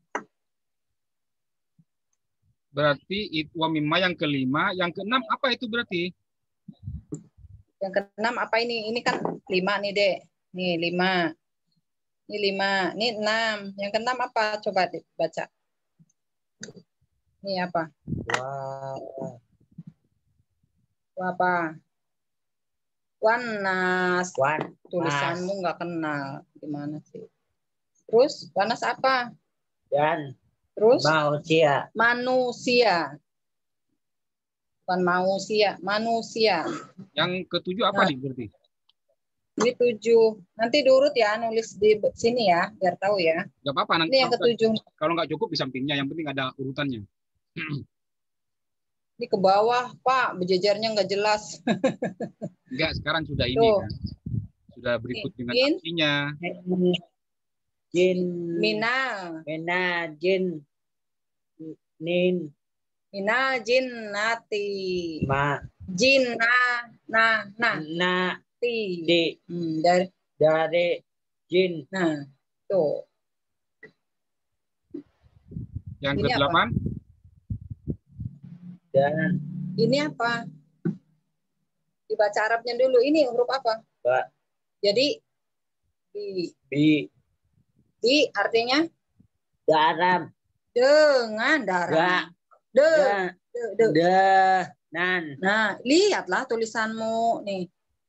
Berarti wa mimma yang kelima, yang keenam apa itu berarti? Yang keenam apa ini? Ini kan 5 nih, Dek. Nih 5. Ini 5, ini 6. Yang keenam apa? Coba baca. Ini apa? Wa apa? Wanas. Tulisanmu nggak kenal. Gimana sih? Terus wanas apa? Dan terus manusia. Bukan manusia. Yang ketujuh apa nih berarti? Ini 7. Nanti diurut ya, nulis di sini ya, biar tahu ya. Gak apa-apa. Ini yang ke-7. Kalau nggak cukup di sampingnya, yang penting ada urutannya. Ini ke bawah, Pak, berjejarnya nggak jelas. Enggak, sekarang sudah ini kan. Sudah berikut dengan artinya. Jin. Mina, jin. Nin. Mina, jin, nati. Ma. Jin, na. Di. Dari jin. Nah, tuh. Yang ke-8. Dan ini apa? Dibaca Arabnya dulu. Ini huruf apa? Ba. Jadi bi artinya dalam. Dengan darah. Nah, lihatlah tulisanmu nih.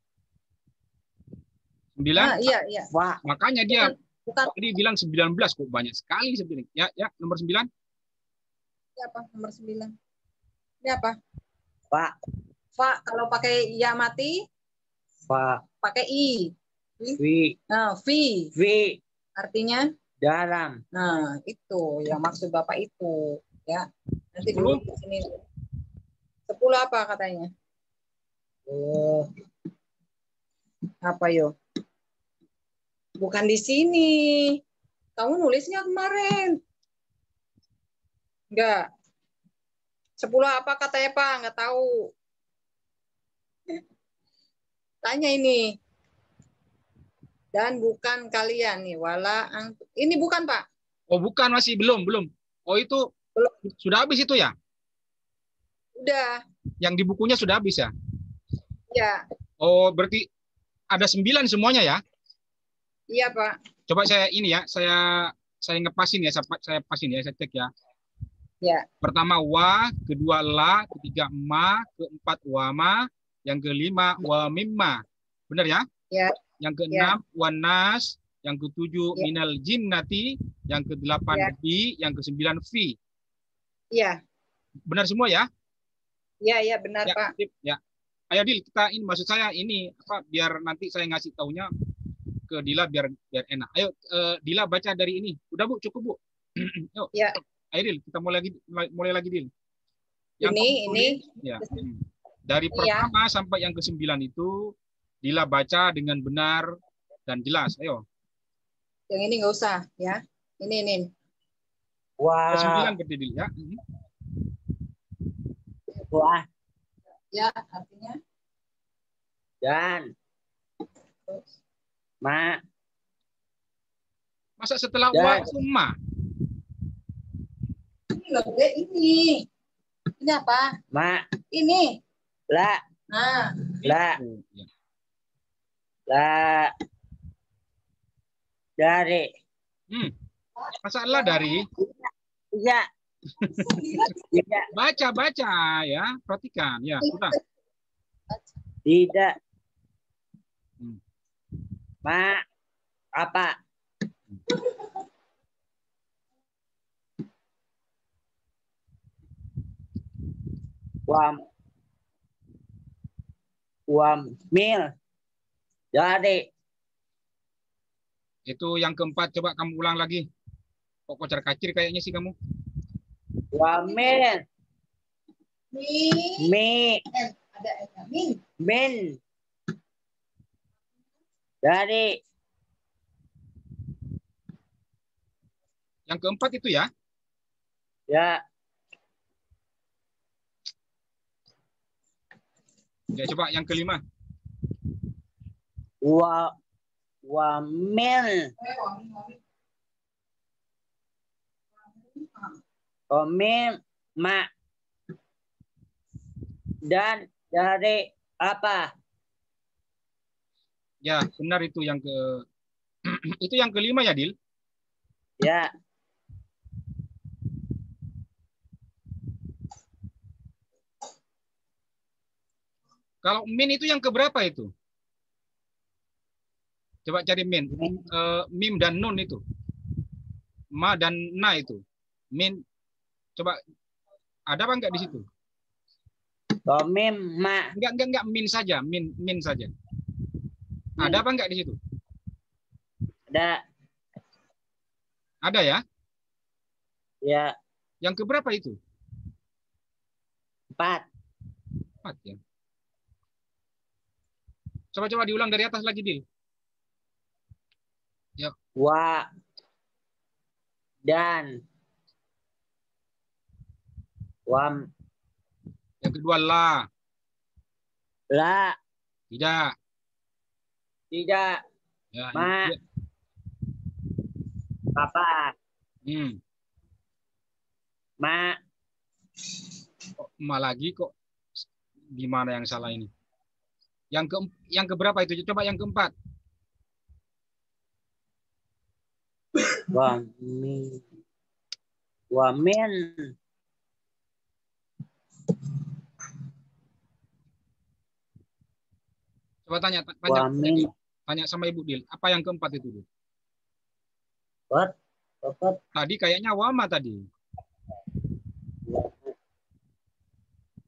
9. Nah, iya. Wah. Makanya dia bukan. tadi bilang 19 kok banyak sekali sebenarnya. Ya, nomor 9. Ini apa? Nomor 9. Ini apa? Fa. Kalau pakai ya mati. Fa. Pakai i. Vi. Nah, V Vi. artinya. Dalam. Nah, itu yang maksud Bapak itu, ya. Nanti 10? dulu di sini. 10 apa katanya? Oh, Apa yo? Bukan di sini. Kamu nulisnya kemarin. Enggak. 10 apa katanya Pak? Enggak tahu. Tanya ini. Dan bukan kalian nih, ini bukan Pak. Oh, bukan, masih belum. Oh, itu Belum. sudah habis itu ya? Udah. Yang di bukunya sudah habis ya? Ya. Oh, berarti ada 9 semuanya ya? Iya Pak. Coba saya ini ya, saya ngepasin ya, saya pasin ya, saya cek ya. Ya. Pertama wa, kedua la, ketiga ma, keempat wama, yang kelima wa mimma. Benar ya? Ya. Yang keenam wanas, yang ketujuh Ya. minal jinnati, yang kedelapan Ya. bi, yang kesembilan fi. Iya. Benar semua ya? Iya benar Ya, Pak. sip, ya. Ayo Dil, kita ini maksud saya ini apa biar nanti saya ngasih taunya ke Dila biar enak. Ayo Dila baca dari ini. Udah Bu, cukup Bu. Yuk. Ya. Ayo Dil, kita mulai lagi Dil. Ini. Ya. Dari pertama sampai yang ke-9 itu Dila baca dengan benar dan jelas. Ayo. Yang ini nggak usah ya. Ini. Wah. Ke-9 berarti Dil ya. Wah. Ya, artinya Dan. Ma. Masa setelah Dan. wa itu ma? ini loh, ini. Ini apa? Ma. Ini. La. Nah, La. Oh, ya. La. Dari. Masa la dari? Iya. Tidak. Baca ya, perhatikan ya, sudah. Tidak. Ma. Apa? Mil. Dari. Itu yang keempat, coba kamu ulang lagi. Kok kocar kacir kayaknya sih kamu. Mil. Mi. ada min. Min. Dari. Yang keempat itu ya. Ya. Ya, coba yang kelima. Mil. Mil. Ma. Dan dari apa? Ya, benar itu yang ke itu yang kelima ya, Dil? Ya. Kalau min itu yang keberapa itu? Coba cari min. Mim dan nun itu. Ma dan na itu. Min. Coba ada apa enggak di situ? Mim, ma. Enggak min saja, min saja. Ada apa enggak di situ? Ada. Ada ya? Ya. Yang keberapa itu? 4. 4 ya. Coba diulang dari atas lagi, Dil. Ya. Wa. Dan. Wam. Yang kedua la. La. Tidak. Tidak. Ya, Ma. Papa. Ma. Kok ma lagi kok gimana yang salah ini? Yang keberapa itu? Coba yang keempat. Wamin. Coba tanya sama Ibu Dil. Apa yang keempat itu? What? Tadi kayaknya wama tadi.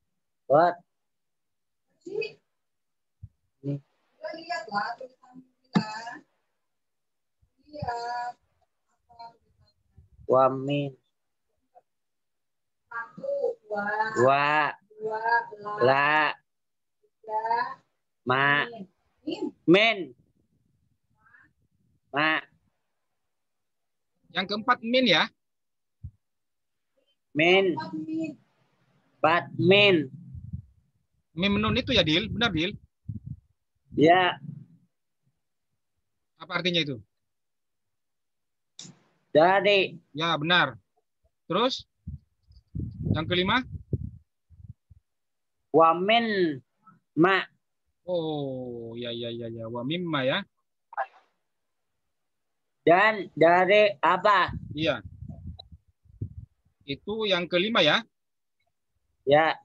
What? Iya. Wa min. Satu, dua, Wa. dua, La. tiga, Ma. min. Min. Ma. Yang keempat min ya. Min. Empat, min. Bat. Min. Mim nun itu ya, Dil? Benar, Dil? Ya. Apa artinya itu? Dari. Ya, benar. Terus? Yang kelima? Wa min. Ma. Oh, ya, ya, ya, ya. Wa mimma ya. Dan dari apa? Iya. Itu yang kelima ya. Ya.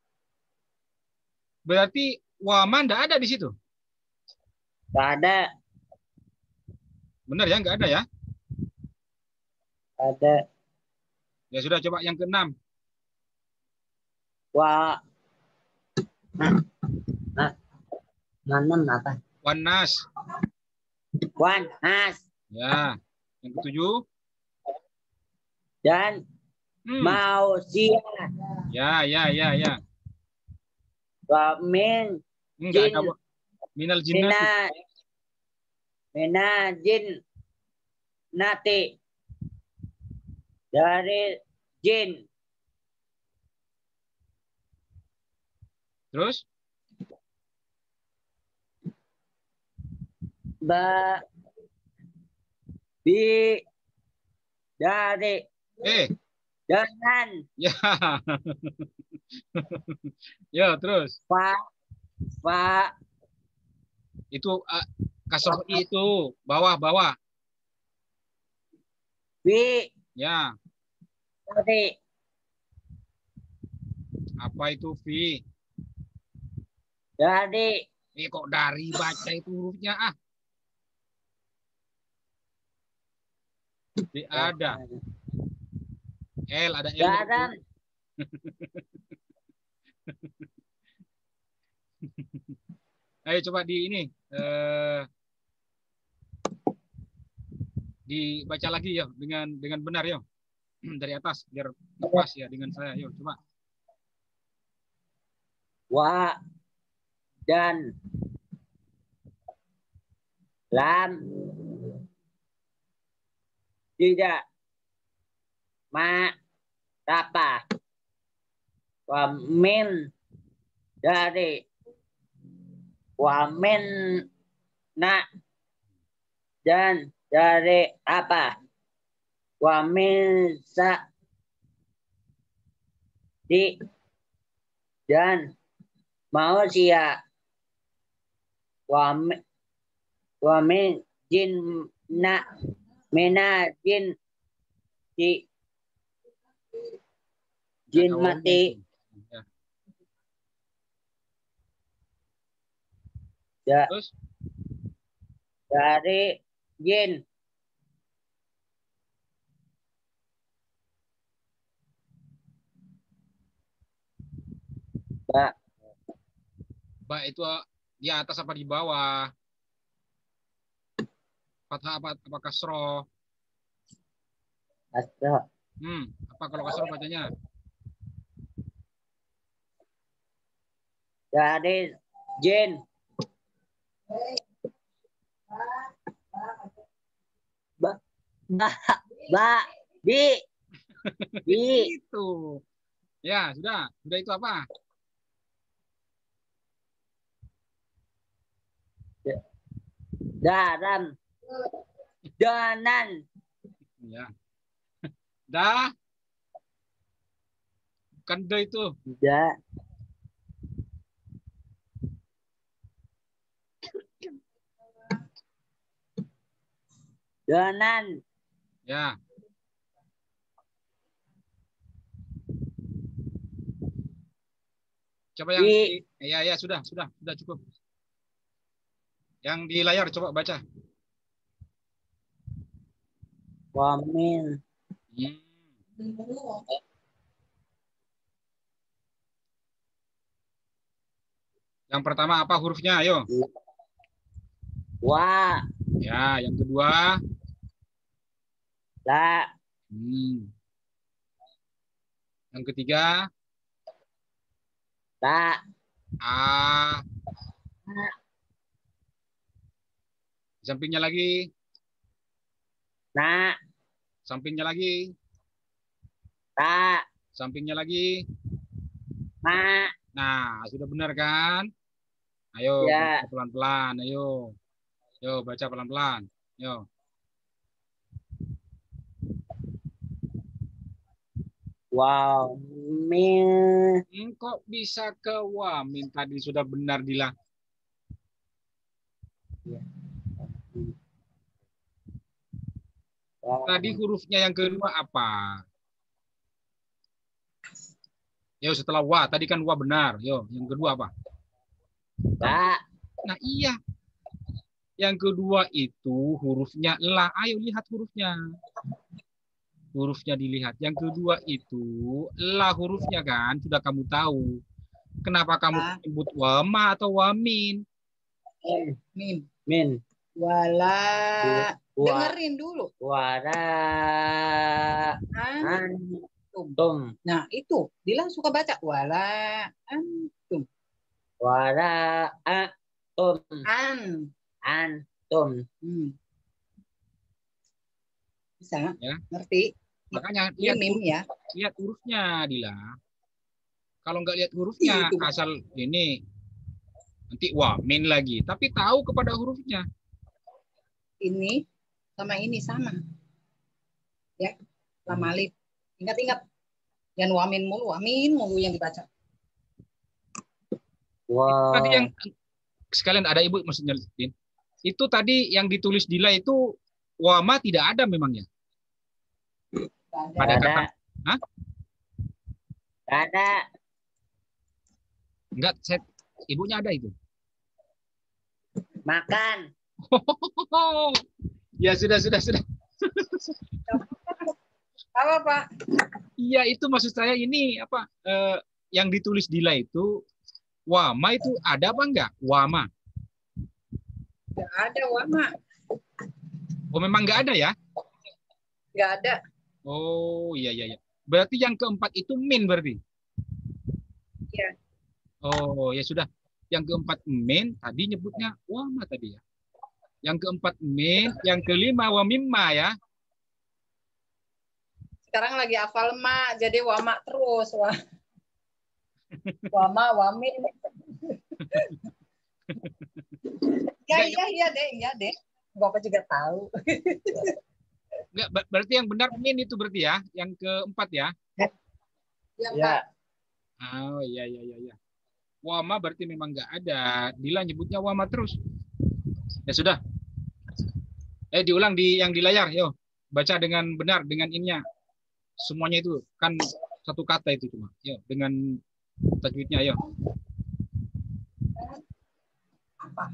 Berarti wama nggak ada di situ. Tidak ada. Benar ya, nggak ada ya. Ada. Ya sudah, coba yang keenam. Wa. Nanam apa? Wanas. Wan. Has. Ya. Yang ketujuh. Dan mausia. Ya, ya, ya, ya. Wa min. Enggak Jin. ada minal jinnati. Mina jin nati dari jin. Terus? Ba bi dari dengan Ya. Ya, terus. fa Itu kasroh itu bawah-bawah. bi Ya. dari Apa itu fi? dari Kok dari baca itu hurufnya ah? Ada. L, ada L. dan Ayo coba di ini. Dibaca lagi ya dengan benar ya. Dari atas biar pas ya dengan saya. Yuk coba. wa dan lam tidak ma apa wa min dari wa min na dan dari apa wa min sa di dan manusia wa min jin na mina jin di jin mati Ya. ya, Terus dari jin ba ba itu di atas apa di bawah? Fathah apa kasroh? asra Apa kalau kasroh bacanya? dari jin ba di Itu. Ya, sudah. Sudah itu apa? dalam danan Ya. Dah. Bukan da itu. da danan Ya. Coba yang ya sudah cukup. Yang di layar coba baca. wamin Yang pertama apa hurufnya? Ayo. Wa. Ya, yang kedua. La. Yang ketiga. Ta. A. Di sampingnya lagi. Na. Sampingnya lagi. Ta. Sampingnya lagi. Ma. Nah, sudah benar kan? Ayo, Ya. baca pelan-pelan. Ayo. Yo, baca pelan-pelan. Yo. Wow. Min. Kok bisa ke wamin? Tadi sudah benar, Dila. Tadi hurufnya yang kedua apa? Yo, setelah wa. Tadi kan wa benar. Yo, yang kedua apa? La. Nah, iya. Yang kedua itu hurufnya la. Ayo lihat hurufnya. Hurufnya dilihat. Yang kedua itu la hurufnya kan. Sudah kamu tahu. Kenapa kamu sebut wama atau wamin? Min. Min. Wala. Dengerin dulu. Wala. Antum. Nah, itu. Dila suka baca. Wala antum. Wala antum. Antum. Bisa? Ya. Ngerti? Makanya lihat mim ya. Lihat hurufnya, Dila. Kalau nggak lihat hurufnya, asal ini nanti wamin lagi. Tapi tahu kepada hurufnya. Ini sama ini sama. Ya, sama alif. Ingat-ingat. Yang wamin mulu yang dibaca. Wow. Tadi yang sekalian ada ibu maksudnya, itu tadi yang ditulis Dila itu wama tidak ada memangnya. Pada kata, hah? Ada. Enggak, ibunya ada itu. Makan. Ya sudah. Apa, Pak? Iya, itu maksud saya ini apa? Yang ditulis Dila itu wama itu ada apa enggak? Wama. Enggak ada wama. Oh, memang enggak ada ya? Enggak ada. Oh, iya. Berarti yang keempat itu min berarti? Iya. Oh, ya sudah. Yang keempat min, tadi nyebutnya wama tadi ya. Yang keempat min, yang kelima wamimma ya. Sekarang lagi hafal ma, jadi wama terus. Wama, wamin. Iya deh. Bapak juga tahu. Enggak, berarti yang benar min itu berarti ya, yang keempat ya. Iya, Ya. Pak. Oh, iya. Wama berarti memang enggak ada. Dila nyebutnya wama terus. Ya sudah. Diulang yang di layar, yo. Baca dengan benar dengan ininya. Semuanya itu kan satu kata itu cuma. Yo, dengan tajwidnya, yo. Apa?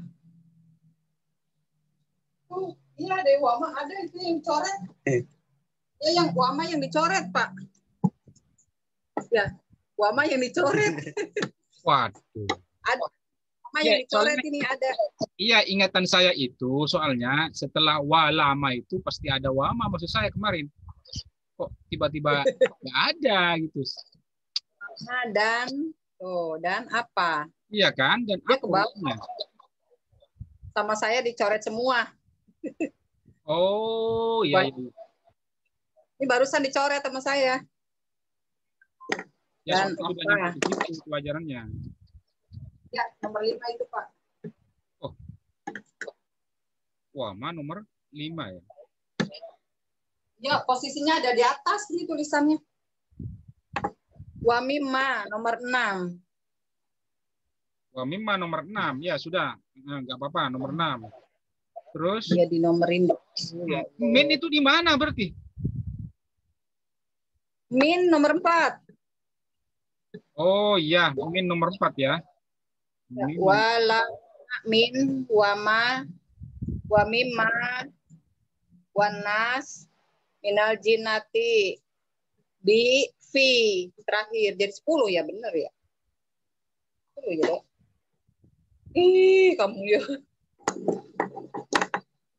Iya deh, wama ada itu yang coret. Ya, yang wama yang dicoret, Pak. Ya, wama yang dicoret. Waduh. Ada wama yang dicoret ini ada. Iya, ingatan saya itu soalnya setelah walama itu pasti ada wama maksud saya kemarin. Kok tiba-tiba nggak ada gitu. Nah, dan apa? Iya kan? Dan Dia apa ke bawah. hurufnya? Sama saya dicoret semua. Oh, iya. Ini barusan dicoret sama saya. Ya, Dan sudah apa? nyampe di situ pelajarannya. Ya, nomor 5 itu, Pak. Wama nomor 5 ya. Ya, posisinya ada di atas ini tulisannya. Wamimma nomor 6. Wamimma nomor 6. Ya, sudah. Nah, nggak apa-apa, nomor 6. Terus Ya, dinomerin. min itu di mana berarti? Min nomor 4. Oh iya, min nomor 4 ya. Ya, wala min wama wamimma wanas minal jinati bi fi terakhir jadi 10 ya, benar ya? 10 ya, Dek? Ih, kamu ya.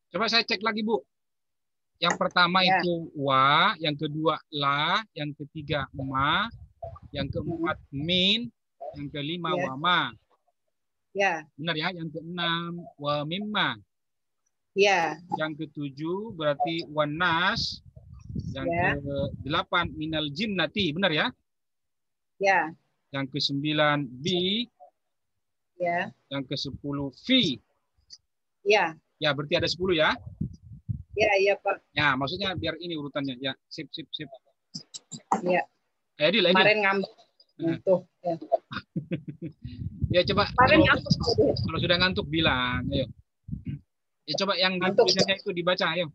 Coba saya cek lagi, Bu. Yang pertama Ya. itu wa, yang kedua la, yang ketiga ma, yang keempat min, yang kelima Ya. wama. Ya. Benar ya? Yang keenam wa mimma. Ya. Yang ketujuh berarti wanas. Yang Ya. ke-8 minal jinnati. Benar ya? Ya. Yang ke-9 bi. Ya. Yang ke-10 fi. Ya. Ya, berarti ada 10 ya? Ya, iya Pak. Ya, maksudnya biar ini urutannya. Ya, sip. Ya. Edil. Kemarin ngambek. Tuh. Ya. Ya, coba Kemarin ngambek. kalau sudah ngantuk bilang. Ayo. Ya, coba yang di Ngantuk. tulisannya itu dibaca, ayo.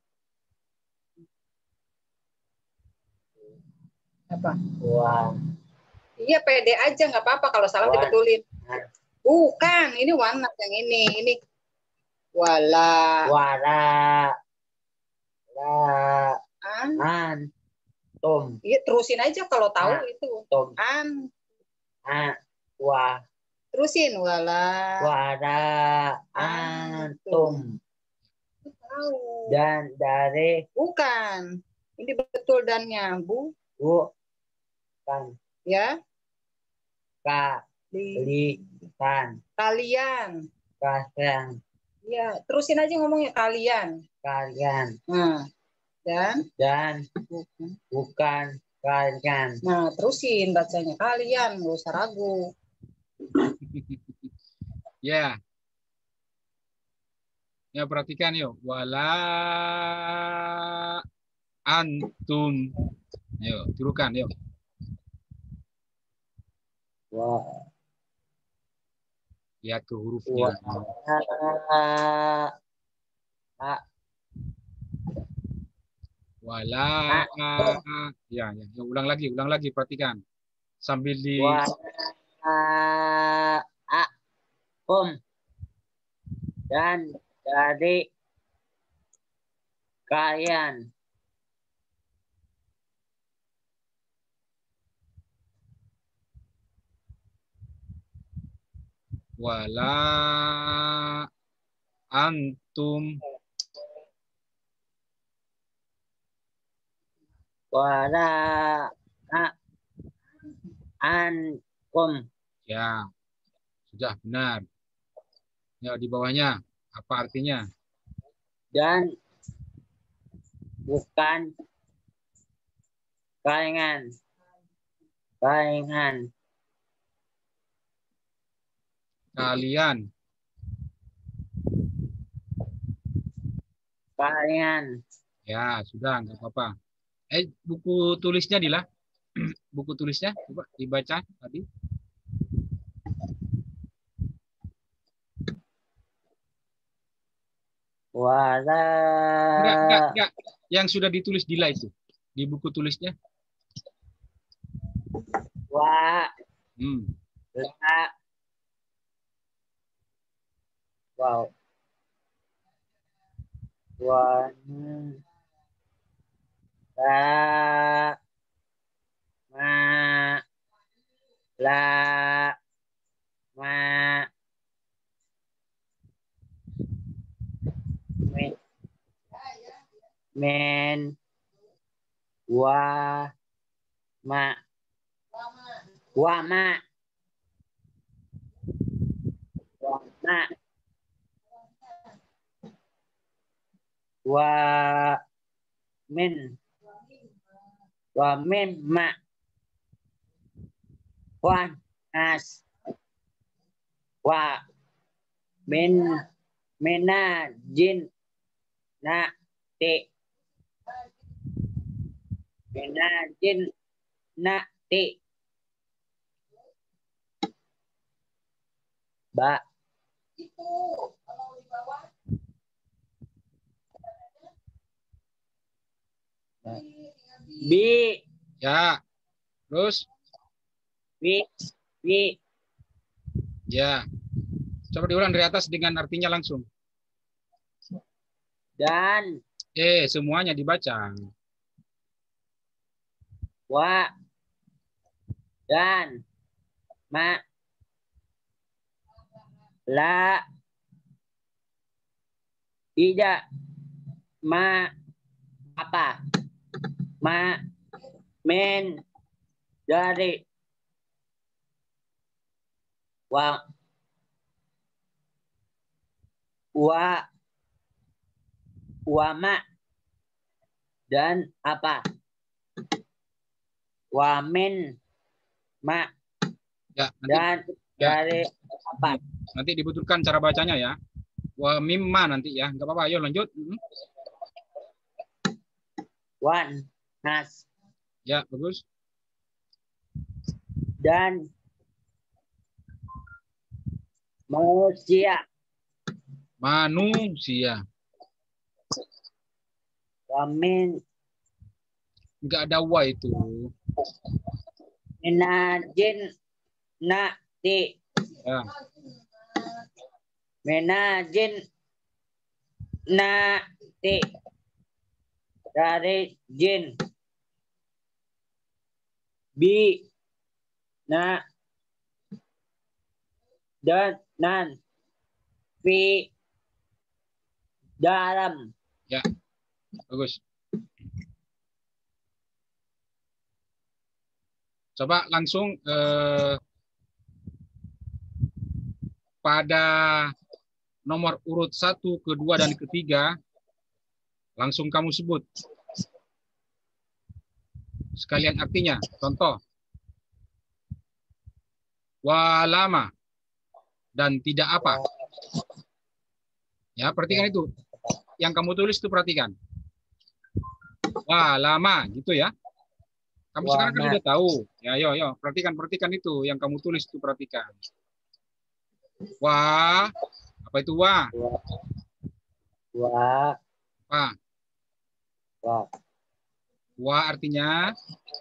Apa? Wah. Iya, pede aja, nggak apa-apa kalau salah Wan. dibetulin. Bukan, ini warna yang ini. Ini wala. Wala. La. An. An. Tum. Iya, terusin aja kalau tahu itu. Tum. An. A. Wa. Terusin wala. Wala. Antum. Tahu. Dan dari Bukan. Ini betul dannya, Bu. kan Ya. kan Kalian. kalian Ya, terusin aja ngomongnya kalian. Nah, dan bukan kalian. Nah, terusin bacanya kalian, nggak usah ragu. Ya. Ya, perhatikan yuk. Wala antum. Ayo, tirukan yuk. Wah. Lihat ke hurufnya. Wala. Ya. Ulang lagi, perhatikan. Sambil di dan dari kalian. wala antum Wala ankum. ya sudah benar. Ya, di bawahnya apa artinya? Dan bukan kalian. Kalian. Ya, sudah, nggak apa-apa. Buku tulisnya Dila. Buku tulisnya coba dibaca tadi. Wala. Enggak. Yang sudah ditulis Dila itu. Di buku tulisnya. Wa. La. Wow. Wa. La. Ma. La. Ma. Men. Wa. Ma. Wa ma. Wa ma. Wa min. Wa min ma. Wa nas. Wa min mina jin na ti. Mina jin na ti. Ba. Itu kalau di bawah. Bi. Ya. Terus? Bi. Ya. Coba diulang dari atas dengan artinya langsung. Dan. Semuanya dibaca. Wa. Dan. Ma. La. Tidak. Ma apa? Ma men dari wa wama dan apa? Wamen ma Ya, dan dari apa? nanti dibetulkan cara bacanya ya. Wa mimma nanti ya. Enggak apa-apa, ayo lanjut. Wan nas Ya, bagus. dan manusia. Manusia. Wamin Enggak ada wa itu. minajin nati Ya. minajin nati dari jin bi na dan nan fi dalam. Ya. Bagus. Coba langsung pada nomor urut 1, kedua, dan ketiga langsung kamu sebut sekalian artinya. Contoh, walama dan tidak apa. Ya, perhatikan itu. Yang kamu tulis itu perhatikan. Walama gitu ya. Kamu sekarang kan udah tahu. Ya, yo, perhatikan itu yang kamu tulis itu perhatikan. Wah, apa itu wah? Wah. Wah. Wah. Wah artinya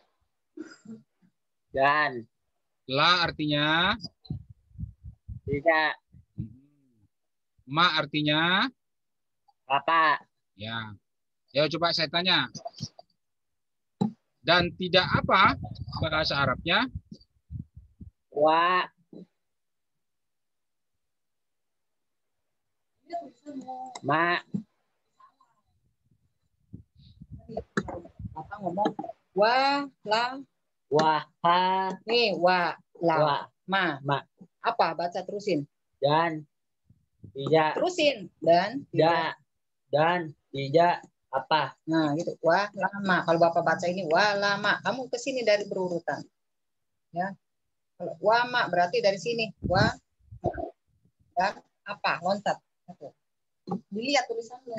Dan. La artinya Tidak. Ma artinya Apa? ya. Ya coba saya tanya. Dan tidak apa bahasa Arabnya? Wa. Ma. Apa ngomong? Wa, la. Wah. Nih, wa, la. Wa. Ma. Ma. Apa? Baca terusin. Dan. Tidak. Terusin. Dan. Tidak. Dan. Tidak. Apa? Nah, gitu. Wa, lama. Kalau Bapak baca ini, wa, lama. Kamu ke sini dari berurutan. Ya. Kalau wa, ma, berarti dari sini. Wa, dan apa? Loncat. Dilihat tulisannya.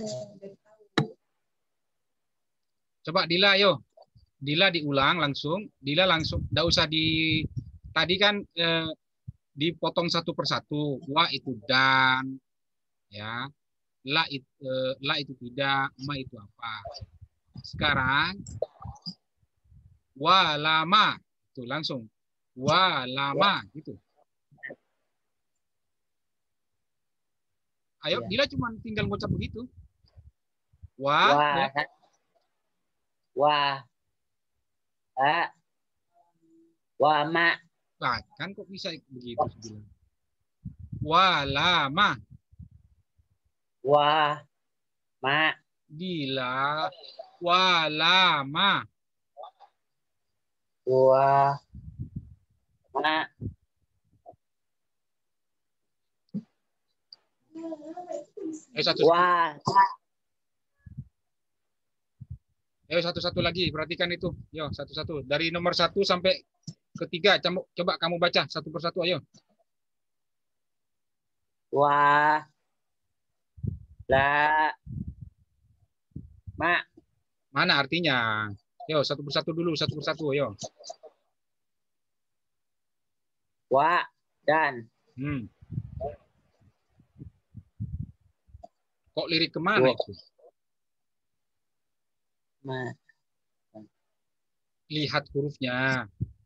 Coba Dila, yo. Dila diulang langsung. Dila langsung. Nggak usah di... Tadi kan dipotong satu persatu. Wa itu dan. Ya. La itu tidak. Ma itu apa. Sekarang. Wa lama. Itu langsung. Wa lama. Gitu. Ayo, Dila cuma tinggal ngucap begitu. Wah. Wah. Ya. Wah. Wah, ma. Nah, kan kok bisa begitu bilang. Wa lama. Wah. Ma. Dila. Wa lama. Wah. Ma. Satu. Wah. Ayo satu-satu lagi, perhatikan itu. Yo, satu-satu. Dari nomor 1 sampai ketiga, coba kamu baca satu persatu, ayo. Wah. La. Ma. Mana artinya? Yo, satu persatu dulu, satu persatu, ayo. Wa. Dan. Kok lirik kemana itu? Ma. Lihat hurufnya.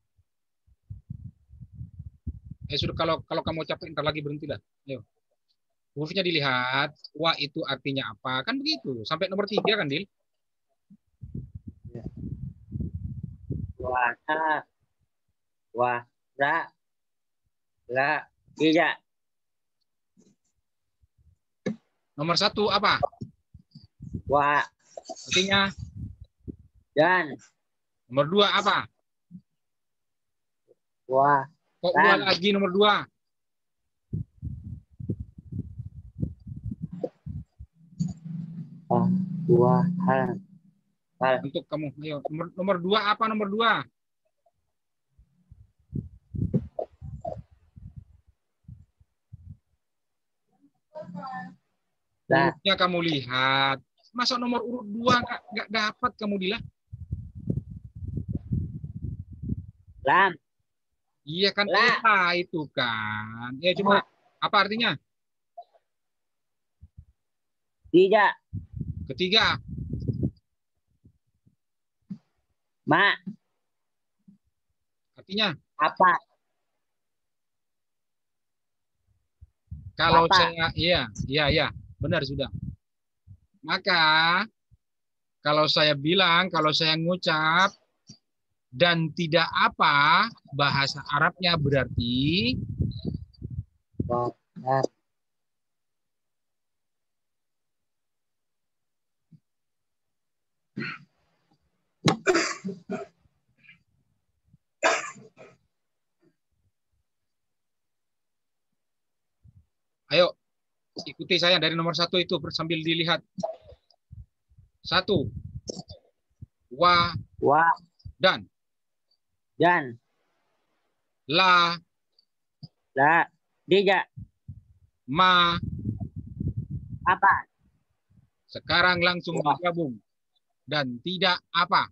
Sudah kalau kamu capek ntar lagi berhentilah. Ayo. Hurufnya dilihat. Wa itu artinya apa? Kan begitu. Sampai nomor 3 kan, Dil? Wa. Wa. La. La. Tidak. Nomor 1 apa? Wa. Artinya Dan. nomor 2 apa? Wa. Kok Dan. lagi nomor 2? Wa. Hal. Untuk kamu, ayo. Nomor 2 apa nomor 2? La. Urutnya kamu lihat. Masa nomor urut 2 nggak dapat kamu bilang? Lam. Iya kan, La. itu kan. Ya coba, apa artinya? Tidak. Ketiga, Ma. artinya Apa? kalau Apa? saya, iya, benar sudah. Maka kalau saya bilang, kalau saya ngucap dan tidak apa, bahasa Arabnya berarti Wa. ayo ikuti saya dari nomor 1 itu sambil dilihat. 1, wa, Wa. dan Dan. la, La. Tidak. ma. Apa? Sekarang langsung Wa. digabung. Dan tidak apa.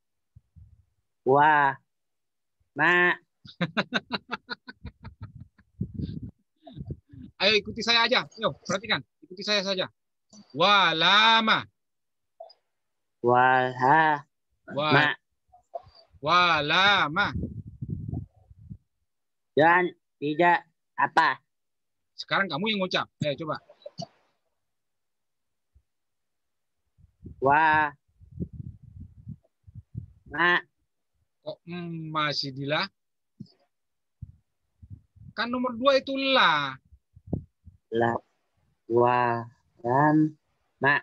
Wa. Ma. Ayo ikuti saya aja. Ayo, perhatikan. Ikuti saya saja. Walama. Walha. Ma. Walama. Dan. Tidak. Apa? Sekarang kamu yang ngucap. Ayo coba. Wa. Ma. Kok masih dilah? Kan nomor 2 itu la. La. Wa. Lam. Ma.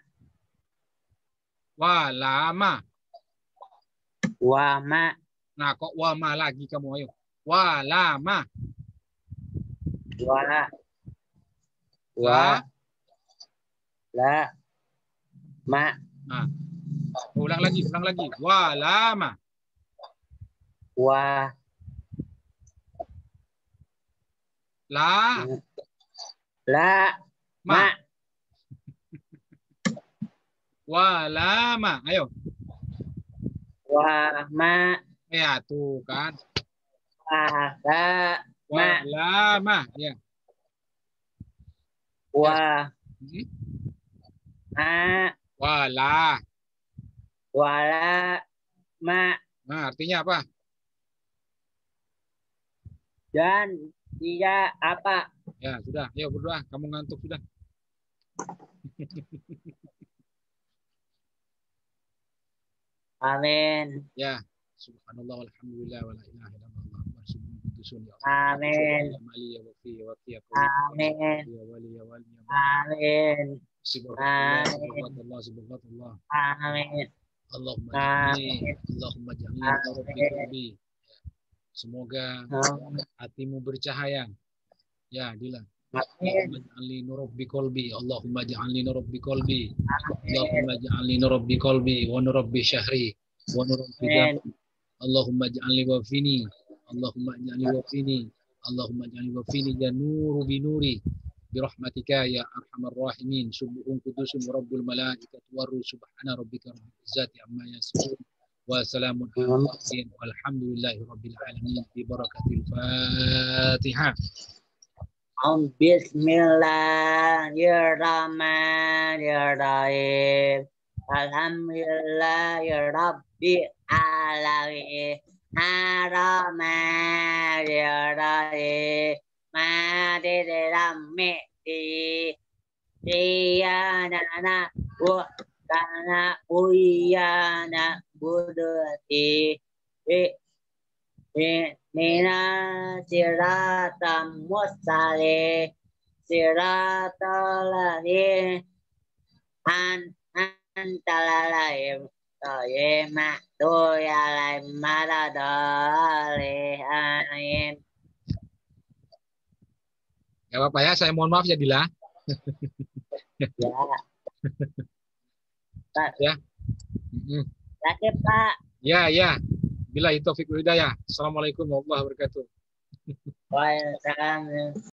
Walama. Wa. Ma. Nah, kok wama lagi kamu, ayo. Walama. Wa. La. Wa. La. Ma. Nah, ulang lagi. Walama. Wa. La. La. Ma. Ma. Walama. Ayo. Wa. Ma. Ya, tuh kan. Wa. La. Ma. Walama. Ya. Wa. Ma. Wala. Wala. Ma. Nah, artinya apa? Dan. Tidak. Apa? Ya, sudah. Ayo berdoa. Kamu ngantuk sudah. Amin. Ya. Subhanallah walhamdulillah wala ilaha illallah wa rasulun qudusun ya Allah. Amin. Ya mali ya wafi ya waqi ya Amin. ya wali ya wali ya Amin. subhanallah subhanallah. Amin. Allahumma Amin. ja'alni rabbi qalbi. Semoga hatimu bercahaya. Ya, Dila. Allahumma ja'alni rabbi qalbi. Allahumma ja'alni rabbi qalbi. Allahumma ja'alni rabbi qalbi wa rabbi syahri wa rabbi Amin. Allahumma ja'alni wa fini. Allahumma ja'alni wa fini. Allahumma ja'alni wa fini ya nuru bi nuri birahmatika ya arhamar rahimin. Subuhun qudusun rabbul malaikati waruh subhana rabbika rabbil izzati amma yasifun wa salamun alal mursalin walhamdulillahi rabbil alamin bi barakatil Fatihah. Bismillahirrahmanirrahim. Alhamdulillahirabbil alamin. Ar-Rahmanir-Rahim. Maliki Iyana na'budu wa iyana nasta'in. Mina siratal mustaqim. Siratal ladzina talalai toye mak tu ya lai maradole ain. Gak apa-apa ya, saya mohon maaf ya Dila. Ya, Ya. Mm-mm. sakit Pak. Ya, ya. Bila itu Taufik Hidayah. Assalamualaikum warahmatullahi wabarakatuh. Waalaikumsalam.